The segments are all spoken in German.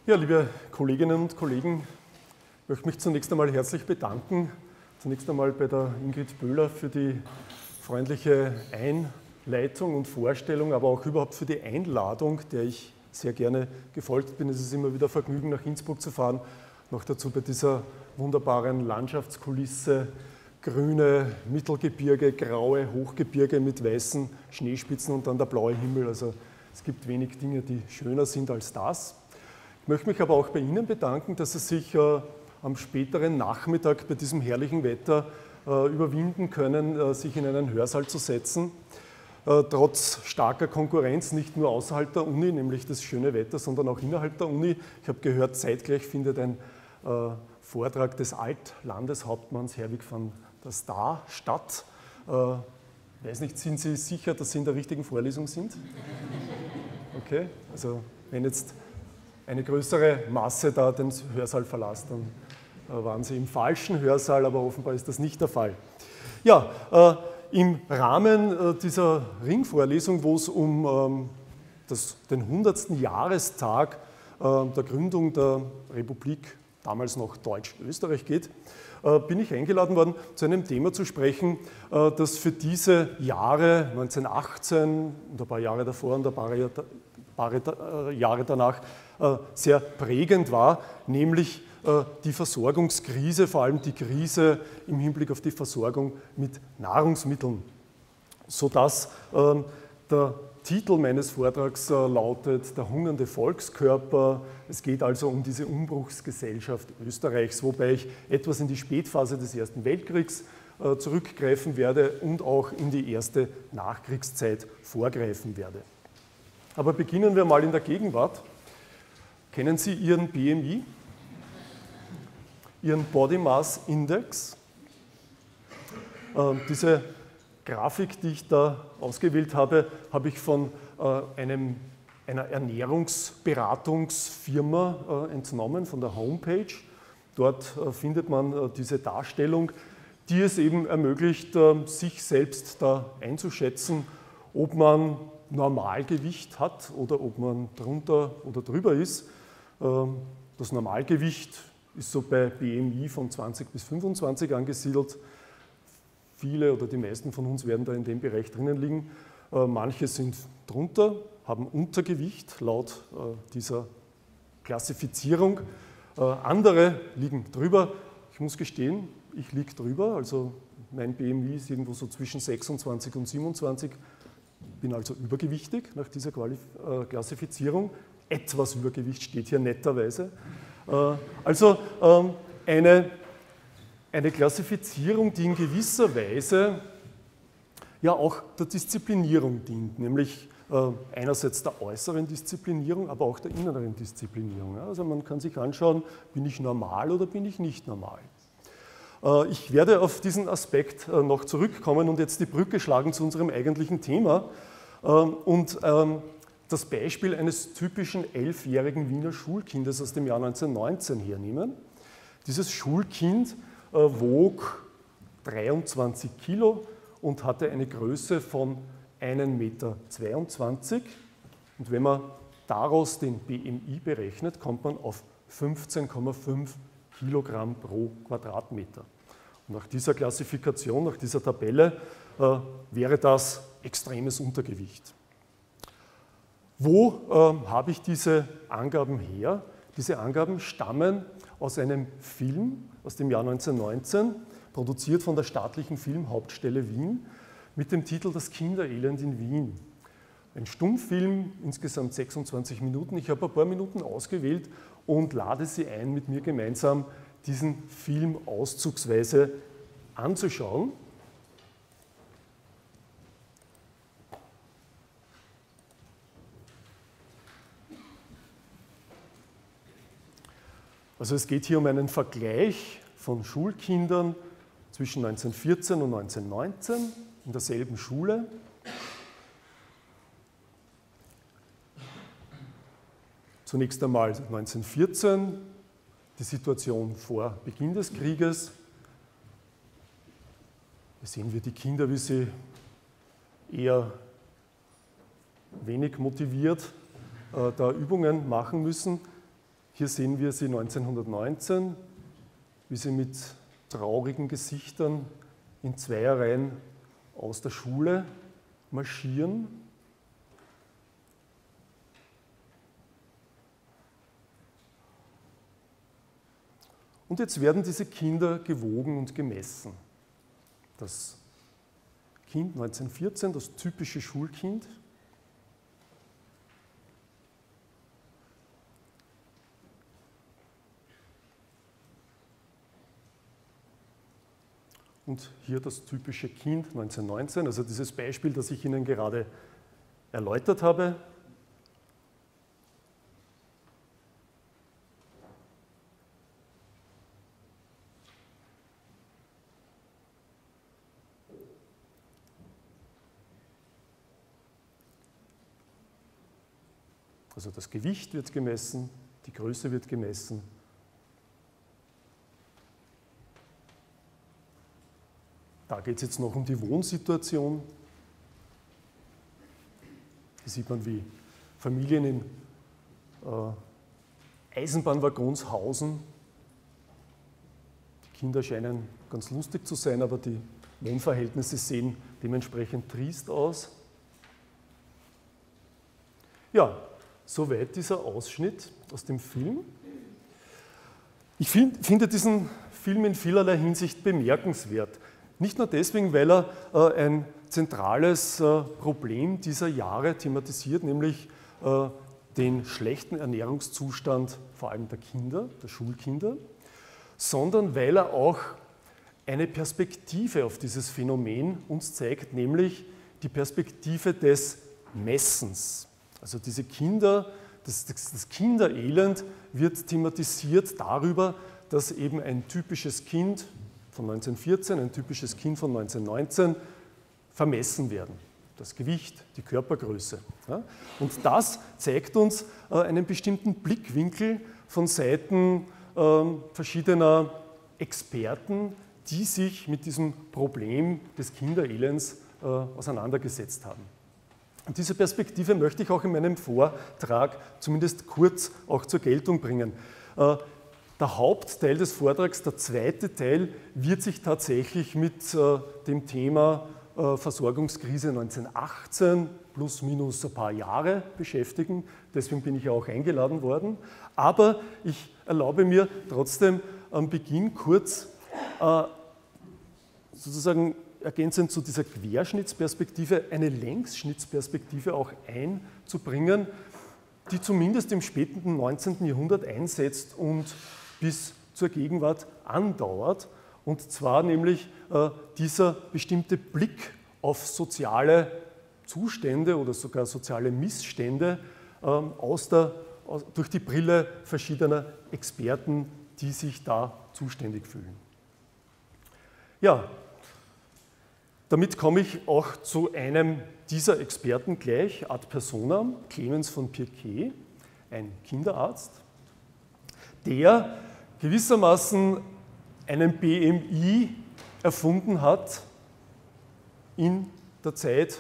Ja, liebe Kolleginnen und Kollegen, ich möchte mich zunächst einmal herzlich bedanken. Zunächst einmal bei der Ingrid Böhler für die freundliche Einleitung und Vorstellung, aber auch überhaupt für die Einladung, der ich sehr gerne gefolgt bin. Es ist immer wieder Vergnügen, nach Innsbruck zu fahren, noch dazu bei dieser wunderbaren Landschaftskulisse, grüne Mittelgebirge, graue Hochgebirge mit weißen Schneespitzen und dann der blaue Himmel. Also es gibt wenig Dinge, die schöner sind als das. Ich möchte mich aber auch bei Ihnen bedanken, dass Sie sich am späteren Nachmittag bei diesem herrlichen Wetter überwinden können, sich in einen Hörsaal zu setzen. Trotz starker Konkurrenz, nicht nur außerhalb der Uni, nämlich das schöne Wetter, sondern auch innerhalb der Uni. Ich habe gehört, zeitgleich findet ein Vortrag des Altlandeshauptmanns Herwig van der Star statt. Ich weiß nicht, sind Sie sicher, dass Sie in der richtigen Vorlesung sind? Okay, also wenn jetzt eine größere Masse da den Hörsaal verlässt, dann waren Sie im falschen Hörsaal, aber offenbar ist das nicht der Fall. Ja, im Rahmen dieser Ringvorlesung, wo es um den 100. Jahrestag der Gründung der Republik, damals noch Deutsch-Österreich, geht, bin ich eingeladen worden, zu einem Thema zu sprechen, das für diese Jahre 1918 und ein paar Jahre davor und ein paar Jahre danach sehr prägend war, nämlich die Versorgungskrise, vor allem die Krise im Hinblick auf die Versorgung mit Nahrungsmitteln, sodass der Titel meines Vortrags lautet Der hungernde Volkskörper. Es geht also um diese Umbruchsgesellschaft Österreichs, wobei ich etwas in die Spätphase des Ersten Weltkriegs zurückgreifen werde und auch in die erste Nachkriegszeit vorgreifen werde. Aber beginnen wir mal in der Gegenwart. Kennen Sie Ihren BMI? Ihren Body Mass Index? Diese Grafik, die ich da ausgewählt habe, habe ich von einer Ernährungsberatungsfirma entnommen, von der Homepage. Dort findet man diese Darstellung, die es eben ermöglicht, sich selbst da einzuschätzen, ob man Normalgewicht hat oder ob man drunter oder drüber ist. Das Normalgewicht ist so bei BMI von 20 bis 25 angesiedelt. Viele oder die meisten von uns werden da in dem Bereich drinnen liegen. Manche sind drunter, haben Untergewicht laut dieser Klassifizierung. Andere liegen drüber. Ich muss gestehen, ich liege drüber. Also mein BMI ist irgendwo so zwischen 26 und 27. Bin also übergewichtig nach dieser Klassifizierung. Etwas Übergewicht steht hier netterweise. Also eine Klassifizierung, die in gewisser Weise ja auch der Disziplinierung dient, nämlich einerseits der äußeren Disziplinierung, aber auch der inneren Disziplinierung. Also man kann sich anschauen, bin ich normal oder bin ich nicht normal. Ich werde auf diesen Aspekt noch zurückkommen und jetzt die Brücke schlagen zu unserem eigentlichen Thema und das Beispiel eines typischen 11-jährigen Wiener Schulkindes aus dem Jahr 1919 hernehmen. Dieses Schulkind wog 23 Kilo und hatte eine Größe von 1,22 Meter. Und wenn man daraus den BMI berechnet, kommt man auf 15,5 Kilogramm pro Quadratmeter. Und nach dieser Klassifikation, nach dieser Tabelle, wäre das extremes Untergewicht. Wo habe ich diese Angaben her? Diese Angaben stammen aus einem Film aus dem Jahr 1919, produziert von der Staatlichen Filmhauptstelle Wien, mit dem Titel Das Kinderelend in Wien. Ein Stummfilm, insgesamt 26 Minuten. Ich habe ein paar Minuten ausgewählt und lade Sie ein, mit mir gemeinsam diesen Film auszugsweise anzuschauen. Also es geht hier um einen Vergleich von Schulkindern zwischen 1914 und 1919 in derselben Schule. Zunächst einmal 1914, die Situation vor Beginn des Krieges. Hier sehen wir die Kinder, wie sie eher wenig motiviert da Übungen machen müssen. Hier sehen wir sie 1919, wie sie mit traurigen Gesichtern in Zweierreihen aus der Schule marschieren. Und jetzt werden diese Kinder gewogen und gemessen. Das Kind 1914, das typische Schulkind. Und hier das typische Kind 1919, also dieses Beispiel, das ich Ihnen gerade erläutert habe. Also das Gewicht wird gemessen, die Größe wird gemessen. Da geht es jetzt noch um die Wohnsituation. Hier sieht man, wie Familien in Eisenbahnwaggons hausen. Die Kinder scheinen ganz lustig zu sein, aber die Wohnverhältnisse sehen dementsprechend trist aus. Ja, soweit dieser Ausschnitt aus dem Film. Ich finde diesen Film in vielerlei Hinsicht bemerkenswert. Nicht nur deswegen, weil er ein zentrales Problem dieser Jahre thematisiert, nämlich den schlechten Ernährungszustand vor allem der Kinder, der Schulkinder, sondern weil er auch eine Perspektive auf dieses Phänomen uns zeigt, nämlich die Perspektive des Messens. Also diese Kinder, das Kinderelend wird thematisiert darüber, dass eben ein typisches Kind von 1914, ein typisches Kind von 1919 vermessen werden. Das Gewicht, die Körpergröße. Ja? Und das zeigt uns einen bestimmten Blickwinkel von Seiten verschiedener Experten, die sich mit diesem Problem des Kinderelends auseinandergesetzt haben. Und diese Perspektive möchte ich auch in meinem Vortrag zumindest kurz auch zur Geltung bringen. Der Hauptteil des Vortrags, der zweite Teil, wird sich tatsächlich mit dem Thema Versorgungskrise 1918 plus minus ein paar Jahre beschäftigen. Deswegen bin ich ja auch eingeladen worden. Aber ich erlaube mir trotzdem am Beginn kurz sozusagen ergänzend zu dieser Querschnittsperspektive eine Längsschnittsperspektive auch einzubringen, die zumindest im späten 19. Jahrhundert einsetzt und bis zur Gegenwart andauert. Und zwar nämlich dieser bestimmte Blick auf soziale Zustände oder sogar soziale Missstände durch die Brille verschiedener Experten, die sich da zuständig fühlen. Ja, damit komme ich auch zu einem dieser Experten gleich, ad personam, Clemens von Pirquet, ein Kinderarzt, der gewissermaßen einen BMI erfunden hat in der Zeit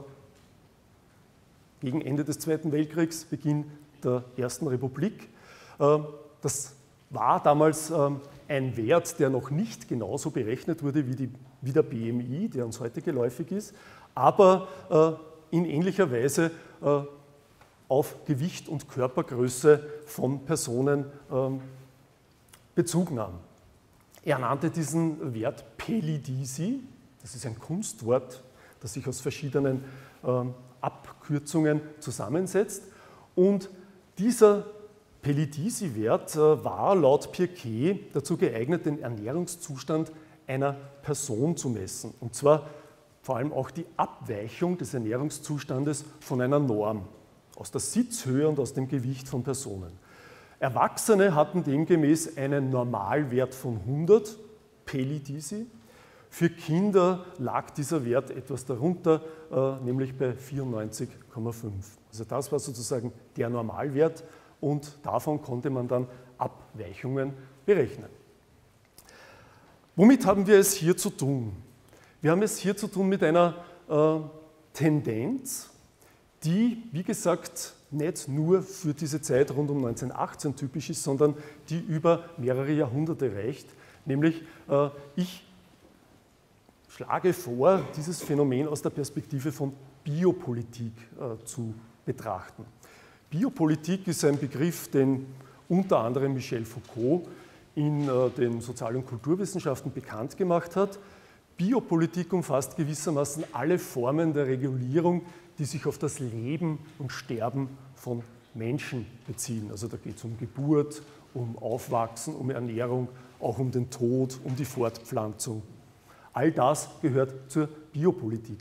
gegen Ende des Zweiten Weltkriegs, Beginn der Ersten Republik. Das war damals ein Wert, der noch nicht genauso berechnet wurde wie der BMI, der uns heute geläufig ist, aber in ähnlicher Weise auf Gewicht und Körpergröße von Personen Bezug nahm. Er nannte diesen Wert Pelidisi, das ist ein Kunstwort, das sich aus verschiedenen Abkürzungen zusammensetzt. Und dieser Pelidisi-Wert war laut Pirquet dazu geeignet, den Ernährungszustand einer Person zu messen. Und zwar vor allem auch die Abweichung des Ernährungszustandes von einer Norm, aus der Sitzhöhe und aus dem Gewicht von Personen. Erwachsene hatten demgemäß einen Normalwert von 100 Pelidisi. Für Kinder lag dieser Wert etwas darunter, nämlich bei 94,5. Also das war sozusagen der Normalwert und davon konnte man dann Abweichungen berechnen. Womit haben wir es hier zu tun? Wir haben es hier zu tun mit einer Tendenz, die, wie gesagt, nicht nur für diese Zeit rund um 1918 typisch ist, sondern die über mehrere Jahrhunderte reicht. Nämlich, ich schlage vor, dieses Phänomen aus der Perspektive von Biopolitik zu betrachten. Biopolitik ist ein Begriff, den unter anderem Michel Foucault in den Sozial- und Kulturwissenschaften bekannt gemacht hat. Biopolitik umfasst gewissermaßen alle Formen der Regulierung, die sich auf das Leben und Sterben von Menschen beziehen. Also da geht es um Geburt, um Aufwachsen, um Ernährung, auch um den Tod, um die Fortpflanzung. All das gehört zur Biopolitik.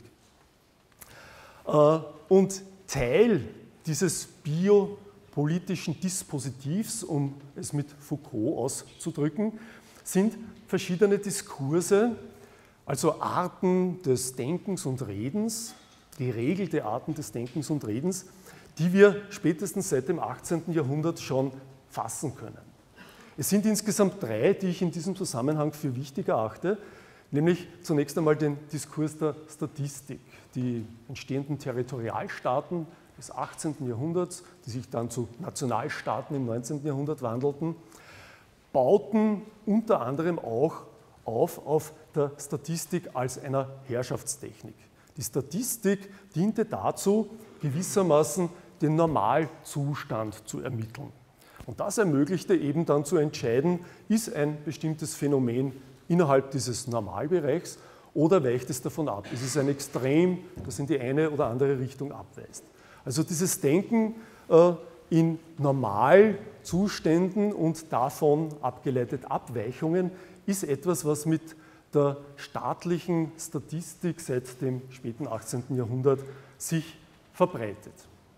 Und Teil dieses biopolitischen Dispositivs, um es mit Foucault auszudrücken, sind verschiedene Diskurse, also Arten des Denkens und Redens, geregelte Arten des Denkens und Redens, die wir spätestens seit dem 18. Jahrhundert schon fassen können. Es sind insgesamt drei, die ich in diesem Zusammenhang für wichtig erachte, nämlich zunächst einmal den Diskurs der Statistik. Die entstehenden Territorialstaaten des 18. Jahrhunderts, die sich dann zu Nationalstaaten im 19. Jahrhundert wandelten, bauten unter anderem auch auf der Statistik als einer Herrschaftstechnik. Die Statistik diente dazu, gewissermaßen den Normalzustand zu ermitteln. Und das ermöglichte eben dann zu entscheiden, ist ein bestimmtes Phänomen innerhalb dieses Normalbereichs oder weicht es davon ab? Ist es ein Extrem, das in die eine oder andere Richtung abweist? Also dieses Denken in Normalzuständen und davon abgeleitet Abweichungen ist etwas, was mit der staatlichen Statistik seit dem späten 18. Jahrhundert sich verbreitet.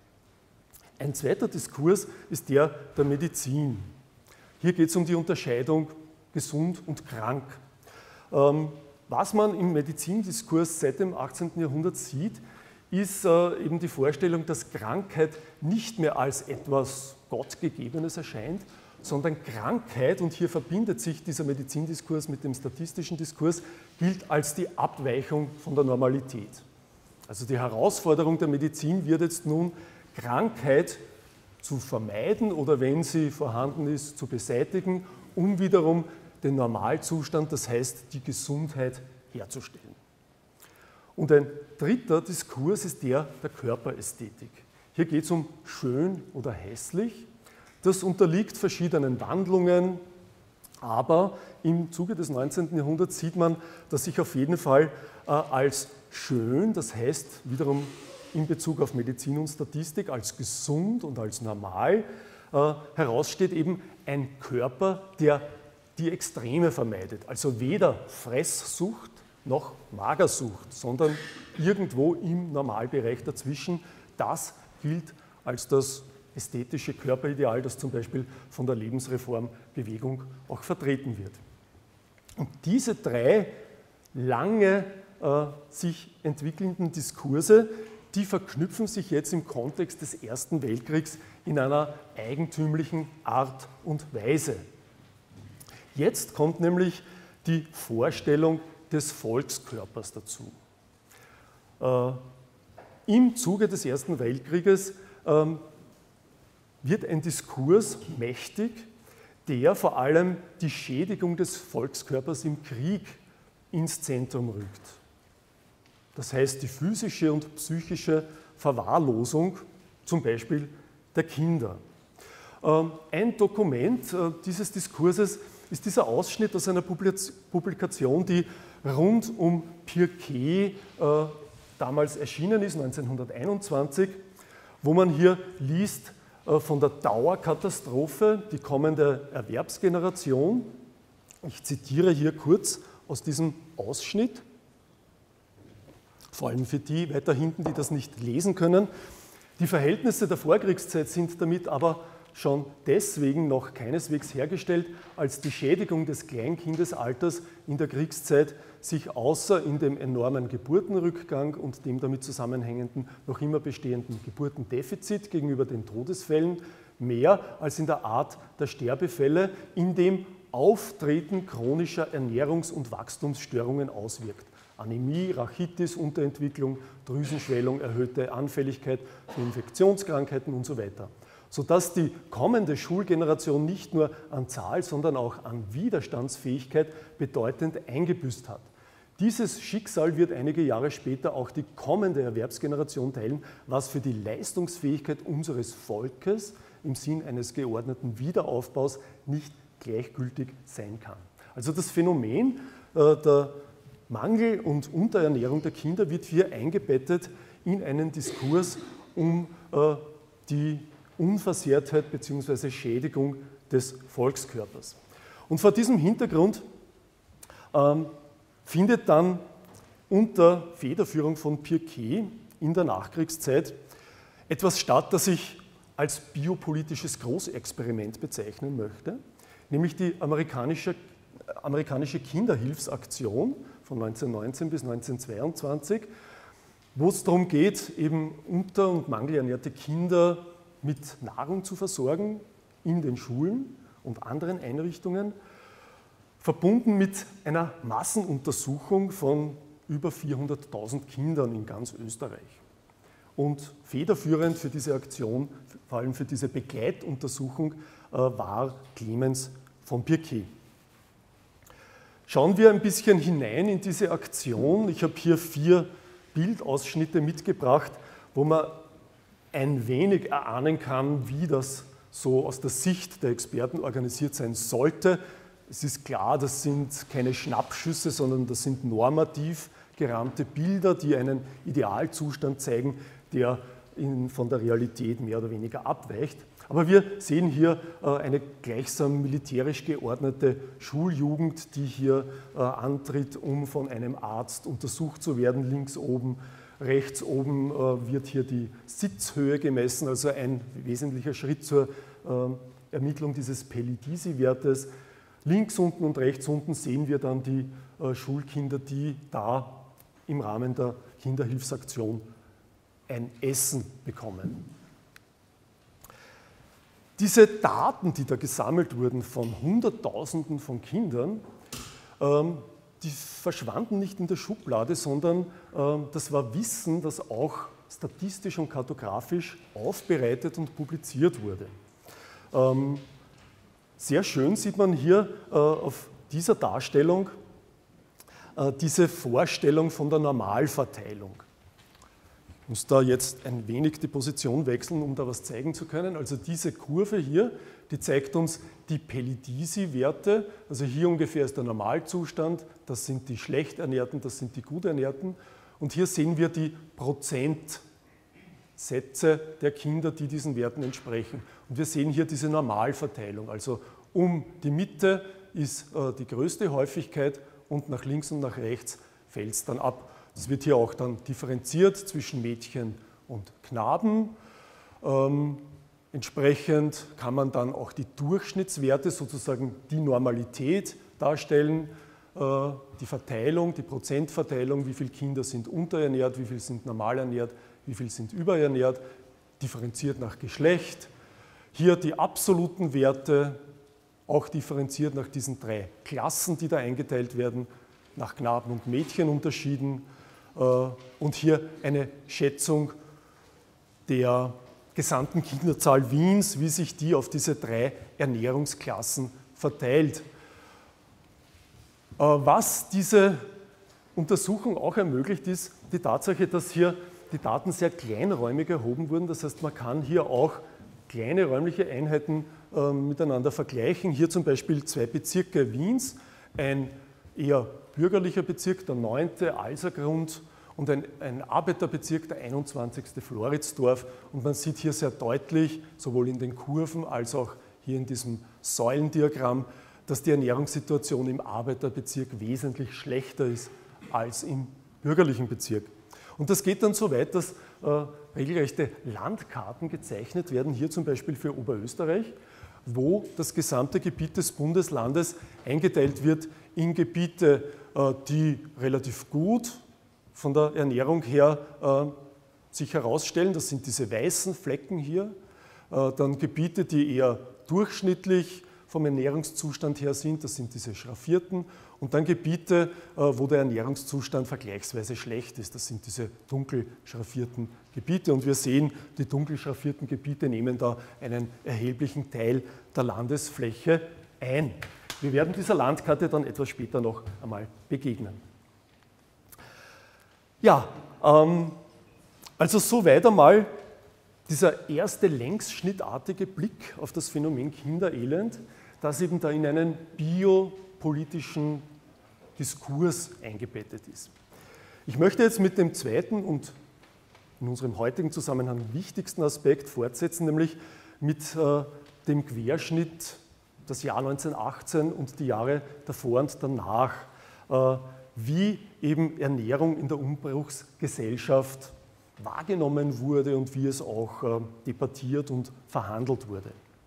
Ein zweiter Diskurs ist der der Medizin. Hier geht es um die Unterscheidung gesund und krank. Was man im Medizindiskurs seit dem 18. Jahrhundert sieht, ist eben die Vorstellung, dass Krankheit nicht mehr als etwas Gottgegebenes erscheint, sondern Krankheit, und hier verbindet sich dieser Medizindiskurs mit dem statistischen Diskurs, gilt als die Abweichung von der Normalität. Also die Herausforderung der Medizin wird jetzt nun, Krankheit zu vermeiden oder wenn sie vorhanden ist, zu beseitigen, um wiederum den Normalzustand, das heißt die Gesundheit, herzustellen. Und ein dritter Diskurs ist der der Körperästhetik. Hier geht es um schön oder hässlich. Das unterliegt verschiedenen Wandlungen, aber im Zuge des 19. Jahrhunderts sieht man, dass sich auf jeden Fall als schön, das heißt wiederum in Bezug auf Medizin und Statistik, als gesund und als normal heraussteht eben ein Körper, der die Extreme vermeidet. Also weder Fresssucht noch Magersucht, sondern irgendwo im Normalbereich dazwischen. Das gilt als das ästhetische Körperideal, das zum Beispiel von der Lebensreformbewegung auch vertreten wird. Und diese drei lange sich entwickelnden Diskurse, die verknüpfen sich jetzt im Kontext des Ersten Weltkriegs in einer eigentümlichen Art und Weise. Jetzt kommt nämlich die Vorstellung des Volkskörpers dazu. Im Zuge des Ersten Weltkrieges wird ein Diskurs mächtig, der vor allem die Schädigung des Volkskörpers im Krieg ins Zentrum rückt. Das heißt, die physische und psychische Verwahrlosung, zum Beispiel der Kinder. Ein Dokument dieses Diskurses ist dieser Ausschnitt aus einer Publikation, die rund um Pirquet damals erschienen ist, 1921, wo man hier liest von der Dauerkatastrophe, die kommende Erwerbsgeneration. Ich zitiere hier kurz aus diesem Ausschnitt, vor allem für die weiter hinten, die das nicht lesen können. Die Verhältnisse der Vorkriegszeit sind damit aber schon deswegen noch keineswegs hergestellt, als die Schädigung des Kleinkindesalters in der Kriegszeit sich außer in dem enormen Geburtenrückgang und dem damit zusammenhängenden noch immer bestehenden Geburtendefizit gegenüber den Todesfällen mehr als in der Art der Sterbefälle, in dem Auftreten chronischer Ernährungs- und Wachstumsstörungen auswirkt. Anämie, Rachitis, Unterentwicklung, Drüsenschwellung, erhöhte Anfälligkeit für Infektionskrankheiten und so weiter. Sodass die kommende Schulgeneration nicht nur an Zahl, sondern auch an Widerstandsfähigkeit bedeutend eingebüßt hat. Dieses Schicksal wird einige Jahre später auch die kommende Erwerbsgeneration teilen, was für die Leistungsfähigkeit unseres Volkes im Sinn eines geordneten Wiederaufbaus nicht gleichgültig sein kann. Also das Phänomen der Mangel- und Unterernährung der Kinder wird hier eingebettet in einen Diskurs um die Unversehrtheit bzw. Schädigung des Volkskörpers. Und vor diesem Hintergrund findet dann unter Federführung von Pirquet in der Nachkriegszeit etwas statt, das ich als biopolitisches Großexperiment bezeichnen möchte, nämlich die amerikanische Kinderhilfsaktion von 1919 bis 1922, wo es darum geht, eben unter- und mangelernährte Kinder mit Nahrung zu versorgen in den Schulen und anderen Einrichtungen, verbunden mit einer Massenuntersuchung von über 400.000 Kindern in ganz Österreich. Und federführend für diese Aktion, vor allem für diese Begleituntersuchung, war Clemens von Pirquet. Schauen wir ein bisschen hinein in diese Aktion. Ich habe hier 4 Bildausschnitte mitgebracht, wo man ein wenig erahnen kann, wie das so aus der Sicht der Experten organisiert sein sollte. Es ist klar, das sind keine Schnappschüsse, sondern das sind normativ gerahmte Bilder, die einen Idealzustand zeigen, der von der Realität mehr oder weniger abweicht. Aber wir sehen hier eine gleichsam militärisch geordnete Schuljugend, die hier antritt, um von einem Arzt untersucht zu werden. Links oben, rechts oben wird hier die Sitzhöhe gemessen, also ein wesentlicher Schritt zur Ermittlung dieses Pelidisi-Wertes. Links unten und rechts unten sehen wir dann die Schulkinder, die da im Rahmen der Kinderhilfsaktion ein Essen bekommen. Diese Daten, die da gesammelt wurden von Hunderttausenden von Kindern, die verschwanden nicht in der Schublade, sondern das war Wissen, das auch statistisch und kartografisch aufbereitet und publiziert wurde. Sehr schön sieht man hier auf dieser Darstellung diese Vorstellung von der Normalverteilung. Ich muss da jetzt ein wenig die Position wechseln, um da was zeigen zu können. Also diese Kurve hier, die zeigt uns die Pelidisi-Werte. Also hier ungefähr ist der Normalzustand, das sind die schlecht ernährten, das sind die gut ernährten. Und hier sehen wir die Prozentsätze der Kinder, die diesen Werten entsprechen. Und wir sehen hier diese Normalverteilung. Also um die Mitte ist die größte Häufigkeit und nach links und nach rechts fällt es dann ab. Das wird hier auch dann differenziert zwischen Mädchen und Knaben. Entsprechend kann man dann auch die Durchschnittswerte, sozusagen die Normalität darstellen, die Verteilung, die Prozentverteilung, wie viele Kinder sind unterernährt, wie viele sind normal ernährt, wie viele sind überernährt, differenziert nach Geschlecht. Hier die absoluten Werte, auch differenziert nach diesen 3 Klassen, die da eingeteilt werden, nach Knaben und Mädchen unterschieden. Und hier eine Schätzung der gesamten Kinderzahl Wiens, wie sich die auf diese 3 Ernährungsklassen verteilt. Was diese Untersuchung auch ermöglicht, ist die Tatsache, dass hier die Daten sehr kleinräumig erhoben wurden. Das heißt, man kann hier auch kleine räumliche Einheiten miteinander vergleichen. Hier zum Beispiel 2 Bezirke Wiens, ein eher bürgerlicher Bezirk, der 9. Alsergrund, und ein Arbeiterbezirk, der 21. Floridsdorf. Und man sieht hier sehr deutlich, sowohl in den Kurven als auch hier in diesem Säulendiagramm, dass die Ernährungssituation im Arbeiterbezirk wesentlich schlechter ist als im bürgerlichen Bezirk. Und das geht dann so weit, dass regelrechte Landkarten gezeichnet werden, hier zum Beispiel für Oberösterreich, wo das gesamte Gebiet des Bundeslandes eingeteilt wird in Gebiete, die relativ gut von der Ernährung her sich herausstellen. Das sind diese weißen Flecken hier. Dann Gebiete, die eher durchschnittlich vom Ernährungszustand her sind, das sind diese schraffierten, und dann Gebiete, wo der Ernährungszustand vergleichsweise schlecht ist, das sind diese dunkel schraffierten Gebiete. Und wir sehen, die dunkel schraffierten Gebiete nehmen da einen erheblichen Teil der Landesfläche ein. Wir werden dieser Landkarte dann etwas später noch einmal begegnen. Ja, also soweit einmal dieser erste längsschnittartige Blick auf das Phänomen Kinderelend, das eben da in einen biopolitischen Diskurs eingebettet ist. Ich möchte jetzt mit dem zweiten und in unserem heutigen Zusammenhang wichtigsten Aspekt fortsetzen, nämlich mit dem Querschnitt das Jahr 1918 und die Jahre davor und danach, wie eben Ernährung in der Umbruchsgesellschaft wahrgenommen wurde und wie es auch debattiert und verhandelt wurde.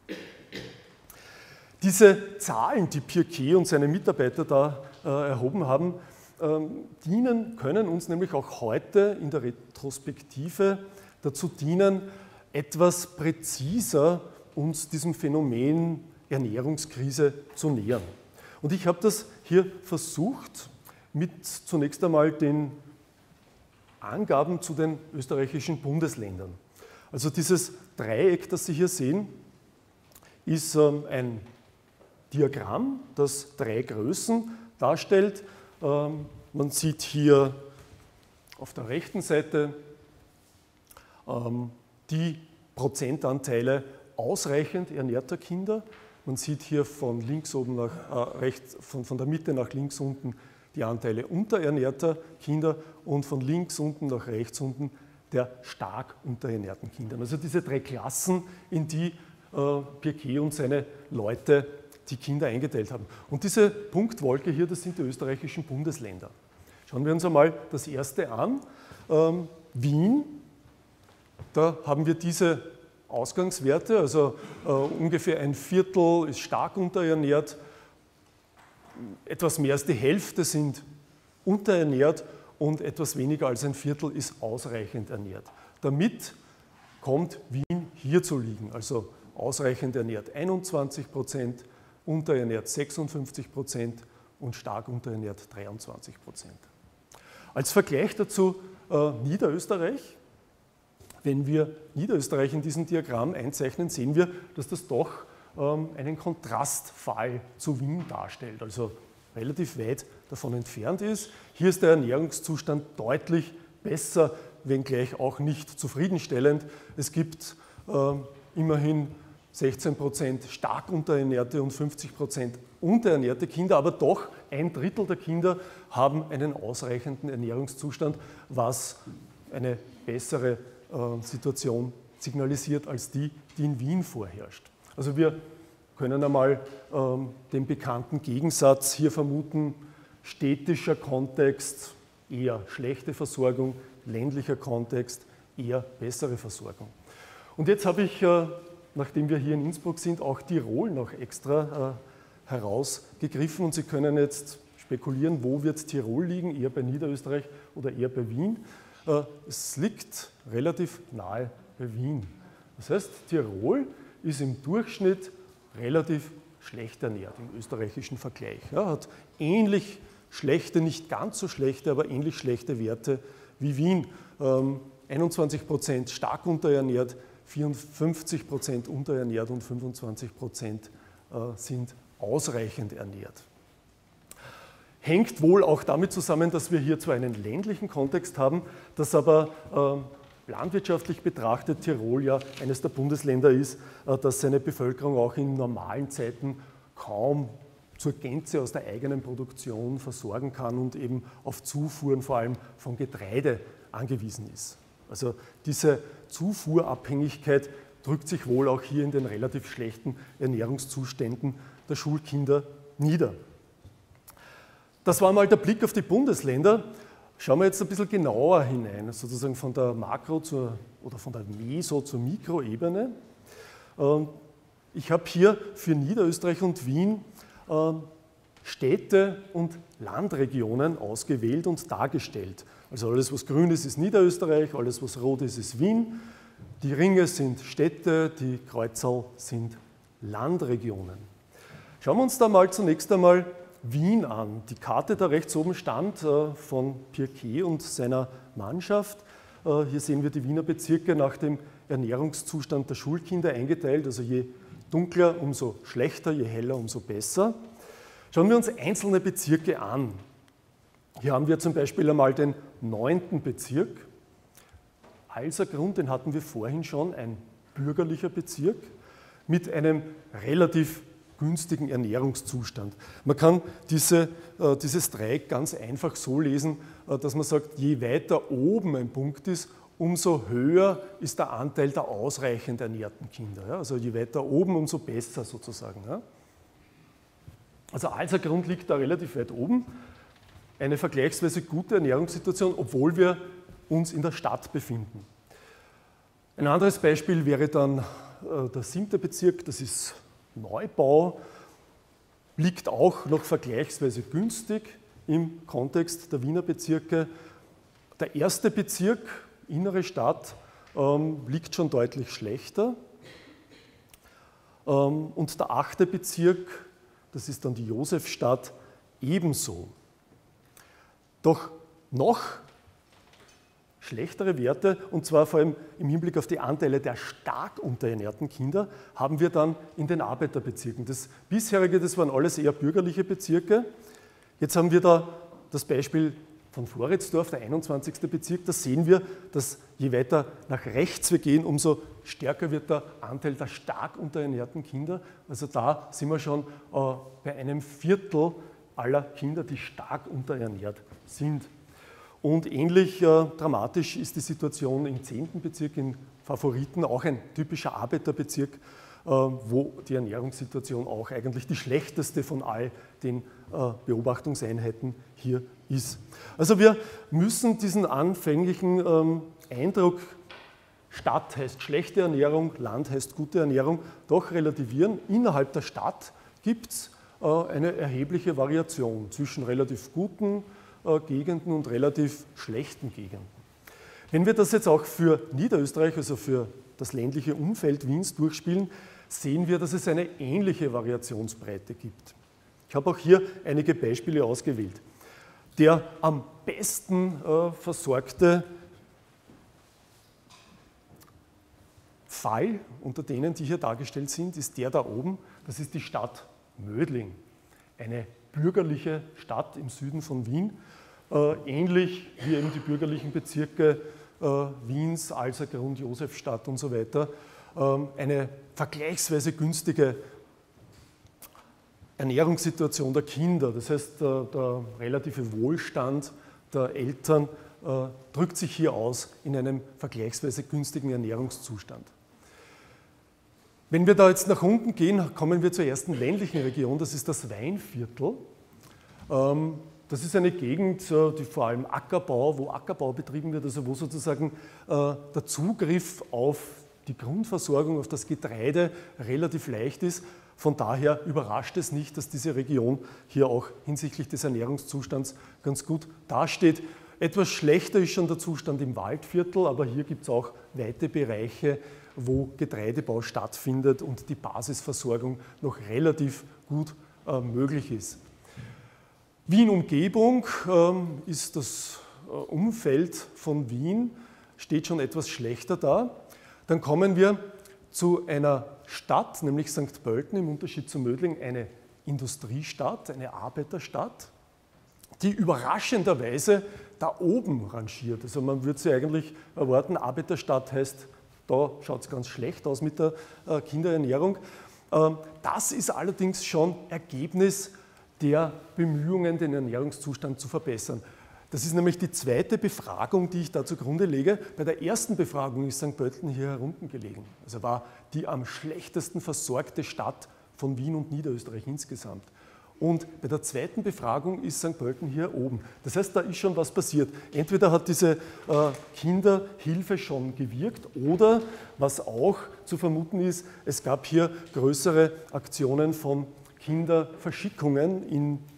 Diese Zahlen, die Pirquet und seine Mitarbeiter da erhoben haben, können uns nämlich auch heute in der Retrospektive dazu dienen, etwas präziser uns diesem Phänomen Ernährungskrise zu nähern. Und ich habe das hier versucht, mit zunächst einmal den Angaben zu den österreichischen Bundesländern. Also dieses Dreieck, das Sie hier sehen, ist ein Diagramm, das 3 Größen darstellt. Man sieht hier auf der rechten Seite die Prozentanteile ausreichend ernährter Kinder. Man sieht hier von links oben nach rechts, von der Mitte nach links unten die Anteile unterernährter Kinder und von links unten nach rechts unten der stark unterernährten Kinder. Also diese 3 Klassen, in die Pirquet und seine Leute die Kinder eingeteilt haben. Und diese Punktwolke hier, das sind die österreichischen Bundesländer. Schauen wir uns einmal das erste an. Wien, da haben wir diese Ausgangswerte, also ungefähr ein Viertel ist stark unterernährt, etwas mehr als die Hälfte sind unterernährt und etwas weniger als ein Viertel ist ausreichend ernährt. Damit kommt Wien hier zu liegen, also ausreichend ernährt 21%, unterernährt 56% und stark unterernährt 23%. Als Vergleich dazu Niederösterreich. Wenn wir Niederösterreich in diesem Diagramm einzeichnen, sehen wir, dass das doch einen Kontrastfall zu Wien darstellt, also relativ weit davon entfernt ist. Hier ist der Ernährungszustand deutlich besser, wenngleich auch nicht zufriedenstellend. Es gibt immerhin 16% stark unterernährte und 50% unterernährte Kinder, aber doch 1/3 der Kinder haben einen ausreichenden Ernährungszustand, was eine bessere Situation signalisiert als die, die in Wien vorherrscht. Also wir können einmal den bekannten Gegensatz hier vermuten, städtischer Kontext eher schlechte Versorgung, ländlicher Kontext eher bessere Versorgung. Und jetzt habe ich, nachdem wir hier in Innsbruck sind, auch Tirol noch extra herausgegriffen und Sie können jetzt spekulieren, wo wird Tirol liegen, eher bei Niederösterreich oder eher bei Wien. Es liegt relativ nahe bei Wien. Das heißt, Tirol ist im Durchschnitt relativ schlecht ernährt im österreichischen Vergleich. Ja, hat ähnlich schlechte, nicht ganz so schlechte, aber ähnlich schlechte Werte wie Wien. 21% stark unterernährt, 54% unterernährt und 25% sind ausreichend ernährt. Hängt wohl auch damit zusammen, dass wir hier zwar einen ländlichen Kontext haben, dass aber landwirtschaftlich betrachtet Tirol ja eines der Bundesländer ist, das seine Bevölkerung auch in normalen Zeiten kaum zur Gänze aus der eigenen Produktion versorgen kann und eben auf Zufuhren vor allem von Getreide angewiesen ist. Also diese Zufuhrabhängigkeit drückt sich wohl auch hier in den relativ schlechten Ernährungszuständen der Schulkinder nieder. Das war mal der Blick auf die Bundesländer. Schauen wir jetzt ein bisschen genauer hinein, sozusagen von der Makro- oder von der Meso- zur Mikroebene. Ich habe hier für Niederösterreich und Wien Städte und Landregionen ausgewählt und dargestellt. Also alles, was grün ist, ist Niederösterreich, alles, was rot ist, ist Wien. Die Ringe sind Städte, die Kreuzerl sind Landregionen. Schauen wir uns da mal zunächst einmal Wien an. Die Karte da rechts oben stand von Pirquet und seiner Mannschaft. Hier sehen wir die Wiener Bezirke nach dem Ernährungszustand der Schulkinder eingeteilt. Also je dunkler, umso schlechter, je heller, umso besser. Schauen wir uns einzelne Bezirke an. Hier haben wir zum Beispiel einmal den 9. Bezirk. Alsergrund, den hatten wir vorhin schon, ein bürgerlicher Bezirk mit einem relativ günstigen Ernährungszustand. Man kann dieses Dreieck ganz einfach so lesen, dass man sagt, je weiter oben ein Punkt ist, umso höher ist der Anteil der ausreichend ernährten Kinder. Ja? Also je weiter oben, umso besser sozusagen. Ja? Also Alsergrund liegt da relativ weit oben. Eine vergleichsweise gute Ernährungssituation, obwohl wir uns in der Stadt befinden. Ein anderes Beispiel wäre dann der 7. Bezirk, das ist Neubau, liegt auch noch vergleichsweise günstig im Kontext der Wiener Bezirke. Der 1. Bezirk, innere Stadt, liegt schon deutlich schlechter. Und der 8. Bezirk, das ist dann die Josefstadt, ebenso. Doch noch schlechtere Werte, und zwar vor allem im Hinblick auf die Anteile der stark unterernährten Kinder, haben wir dann in den Arbeiterbezirken. Das bisherige, das waren alles eher bürgerliche Bezirke. Jetzt haben wir da das Beispiel von Floridsdorf, der 21. Bezirk. Da sehen wir, dass je weiter nach rechts wir gehen, umso stärker wird der Anteil der stark unterernährten Kinder. Also da sind wir schon bei einem Viertel aller Kinder, die stark unterernährt sind. Und ähnlich dramatisch ist die Situation im 10. Bezirk, in Favoriten, auch ein typischer Arbeiterbezirk, wo die Ernährungssituation auch eigentlich die schlechteste von all den Beobachtungseinheiten hier ist. Also wir müssen diesen anfänglichen Eindruck, Stadt heißt schlechte Ernährung, Land heißt gute Ernährung, doch relativieren. Innerhalb der Stadt gibt es eine erhebliche Variation zwischen relativ guten Gegenden und relativ schlechten Gegenden. Wenn wir das jetzt auch für Niederösterreich, also für das ländliche Umfeld Wiens durchspielen, sehen wir, dass es eine ähnliche Variationsbreite gibt. Ich habe auch hier einige Beispiele ausgewählt. Der am besten versorgte Fall unter denen, die hier dargestellt sind, ist der da oben. Das ist die Stadt Mödling, eine bürgerliche Stadt im Süden von Wien, ähnlich wie eben die bürgerlichen Bezirke Wiens, Alsergrund, Josefstadt und so weiter, eine vergleichsweise günstige Ernährungssituation der Kinder, das heißt der relative Wohlstand der Eltern drückt sich hier aus in einem vergleichsweise günstigen Ernährungszustand. Wenn wir da jetzt nach unten gehen, kommen wir zur ersten ländlichen Region, das ist das Weinviertel. Das ist eine Gegend, die vor allem wo Ackerbau betrieben wird, also wo sozusagen der Zugriff auf die Grundversorgung, auf das Getreide relativ leicht ist. Von daher überrascht es nicht, dass diese Region hier auch hinsichtlich des Ernährungszustands ganz gut dasteht. Etwas schlechter ist schon der Zustand im Waldviertel, aber hier gibt es auch weite Bereiche, wo Getreidebau stattfindet und die Basisversorgung noch relativ gut möglich ist. Wien-Umgebung ist das Umfeld von Wien, steht schon etwas schlechter da. Dann kommen wir zu einer Stadt, nämlich St. Pölten, im Unterschied zu Mödling, eine Industriestadt, eine Arbeiterstadt, die überraschenderweise da oben rangiert. Also man würde sie eigentlich erwarten, Arbeiterstadt heißt, da schaut es ganz schlecht aus mit der Kinderernährung. Das ist allerdings schon Ergebnis der Bemühungen, den Ernährungszustand zu verbessern. Das ist nämlich die zweite Befragung, die ich da zugrunde lege. Bei der ersten Befragung ist St. Pölten hier herunten gelegen. Also war die am schlechtesten versorgte Stadt von Wien und Niederösterreich insgesamt. Und bei der zweiten Befragung ist St. Pölten hier oben. Das heißt, da ist schon was passiert. Entweder hat diese Kinderhilfe schon gewirkt oder, was auch zu vermuten ist, es gab hier größere Aktionen von Kinderverschickungen in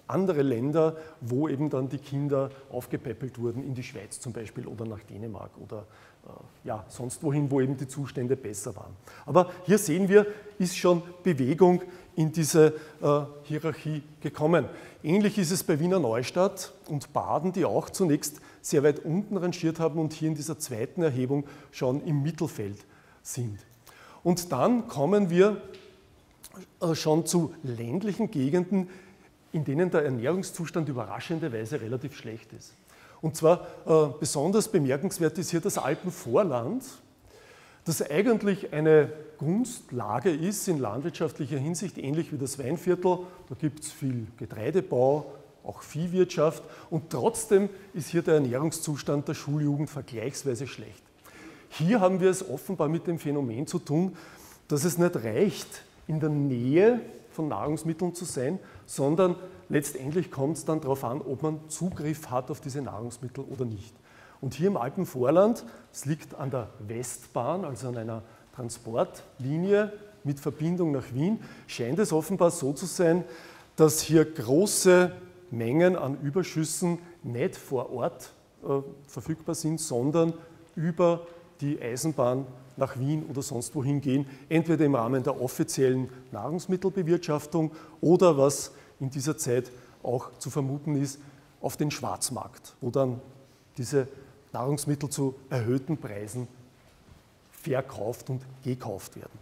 andere Länder, wo eben dann die Kinder aufgepäppelt wurden, in die Schweiz zum Beispiel oder nach Dänemark oder ja, sonst wohin, wo eben die Zustände besser waren. Aber hier sehen wir, ist schon Bewegung in diese Hierarchie gekommen. Ähnlich ist es bei Wiener Neustadt und Baden, die auch zunächst sehr weit unten rangiert haben und hier in dieser zweiten Erhebung schon im Mittelfeld sind. Und dann kommen wir schon zu ländlichen Gegenden, in denen der Ernährungszustand überraschenderweise relativ schlecht ist. Und zwar besonders bemerkenswert ist hier das Alpenvorland, das eigentlich eine Gunstlage ist in landwirtschaftlicher Hinsicht, ähnlich wie das Weinviertel. Da gibt es viel Getreidebau, auch Viehwirtschaft und trotzdem ist hier der Ernährungszustand der Schuljugend vergleichsweise schlecht. Hier haben wir es offenbar mit dem Phänomen zu tun, dass es nicht reicht, in der Nähe von Nahrungsmitteln zu sein, sondern letztendlich kommt es dann darauf an, ob man Zugriff hat auf diese Nahrungsmittel oder nicht. Und hier im Alpenvorland, es liegt an der Westbahn, also an einer Transportlinie mit Verbindung nach Wien, scheint es offenbar so zu sein, dass hier große Mengen an Überschüssen nicht vor Ort verfügbar sind, sondern über die Eisenbahn nach Wien oder sonst wohin gehen, entweder im Rahmen der offiziellen Nahrungsmittelbewirtschaftung oder, was in dieser Zeit auch zu vermuten ist, auf den Schwarzmarkt, wo dann diese Nahrungsmittel zu erhöhten Preisen verkauft und gekauft werden.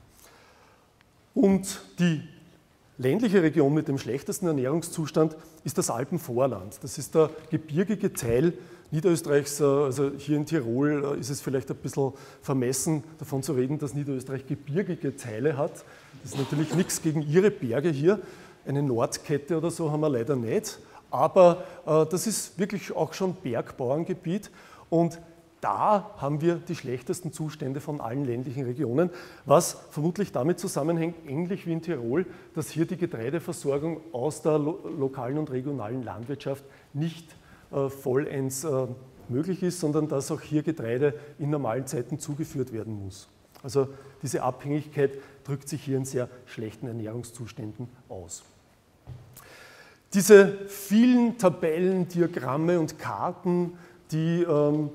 Und die ländliche Region mit dem schlechtesten Ernährungszustand ist das Alpenvorland. Das ist der gebirgige Teil Niederösterreichs, also hier in Tirol ist es vielleicht ein bisschen vermessen davon zu reden, dass Niederösterreich gebirgige Teile hat. Das ist natürlich nichts gegen ihre Berge hier. Eine Nordkette oder so haben wir leider nicht. Aber das ist wirklich auch schon Bergbauerngebiet und da haben wir die schlechtesten Zustände von allen ländlichen Regionen, was vermutlich damit zusammenhängt, ähnlich wie in Tirol, dass hier die Getreideversorgung aus der lokalen und regionalen Landwirtschaft nicht vollends möglich ist, sondern dass auch hier Getreide in normalen Zeiten zugeführt werden muss. Also diese Abhängigkeit drückt sich hier in sehr schlechten Ernährungszuständen aus. Diese vielen Tabellen, Diagramme und Karten, die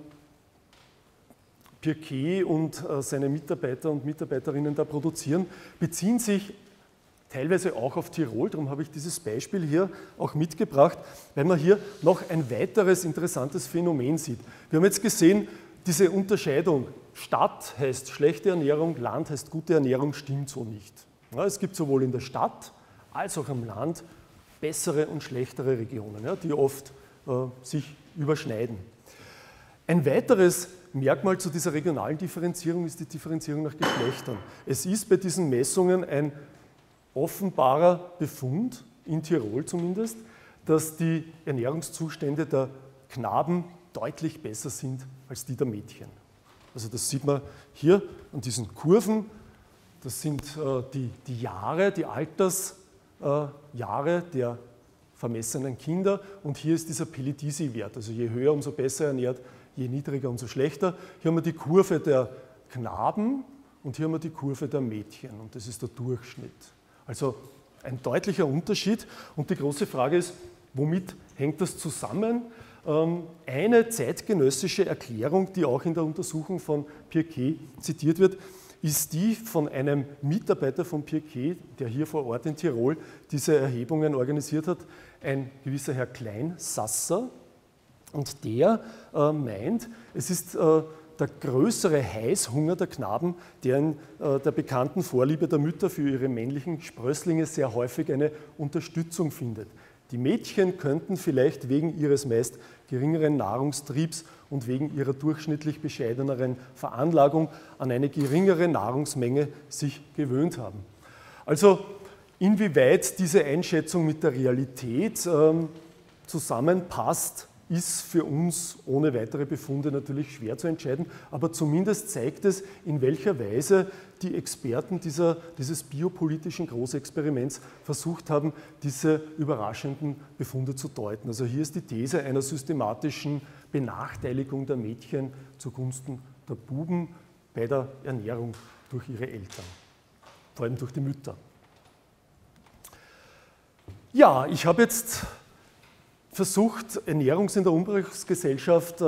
Pirquet und seine Mitarbeiter und Mitarbeiterinnen da produzieren, beziehen sich teilweise auch auf Tirol. Darum habe ich dieses Beispiel hier auch mitgebracht, weil man hier noch ein weiteres interessantes Phänomen sieht. Wir haben jetzt gesehen, diese Unterscheidung, Stadt heißt schlechte Ernährung, Land heißt gute Ernährung, stimmt so nicht. Ja, es gibt sowohl in der Stadt als auch am Land bessere und schlechtere Regionen, ja, die oft sich überschneiden. Ein weiteres Merkmal zu dieser regionalen Differenzierung ist die Differenzierung nach Geschlechtern. Es ist bei diesen Messungen ein offenbarer Befund, in Tirol zumindest, dass die Ernährungszustände der Knaben deutlich besser sind als die der Mädchen. Also das sieht man hier an diesen Kurven. Das sind die Jahre, die Altersjahre der vermessenen Kinder und hier ist dieser Pellidici-Wert, also je höher, umso besser ernährt, je niedriger, umso schlechter. Hier haben wir die Kurve der Knaben und hier haben wir die Kurve der Mädchen und das ist der Durchschnitt. Also ein deutlicher Unterschied und die große Frage ist, womit hängt das zusammen? Eine zeitgenössische Erklärung, die auch in der Untersuchung von Pirquet zitiert wird, ist die von einem Mitarbeiter von Pirquet, der hier vor Ort in Tirol diese Erhebungen organisiert hat, ein gewisser Herr Kleinsasser. Und der meint, es ist der größere Heißhunger der Knaben, der in der bekannten Vorliebe der Mütter für ihre männlichen Sprösslinge sehr häufig eine Unterstützung findet. Die Mädchen könnten vielleicht wegen ihres meist geringeren Nahrungstriebs und wegen ihrer durchschnittlich bescheideneren Veranlagung an eine geringere Nahrungsmenge sich gewöhnt haben. Also inwieweit diese Einschätzung mit der Realität zusammenpasst, ist für uns ohne weitere Befunde natürlich schwer zu entscheiden, aber zumindest zeigt es, in welcher Weise die Experten dieses biopolitischen Großexperiments versucht haben, diese überraschenden Befunde zu deuten. Also hier ist die These einer systematischen Benachteiligung der Mädchen zugunsten der Buben bei der Ernährung durch ihre Eltern, vor allem durch die Mütter. Ja, ich habe jetzt versucht, Ernährungs- in der Umbruchsgesellschaft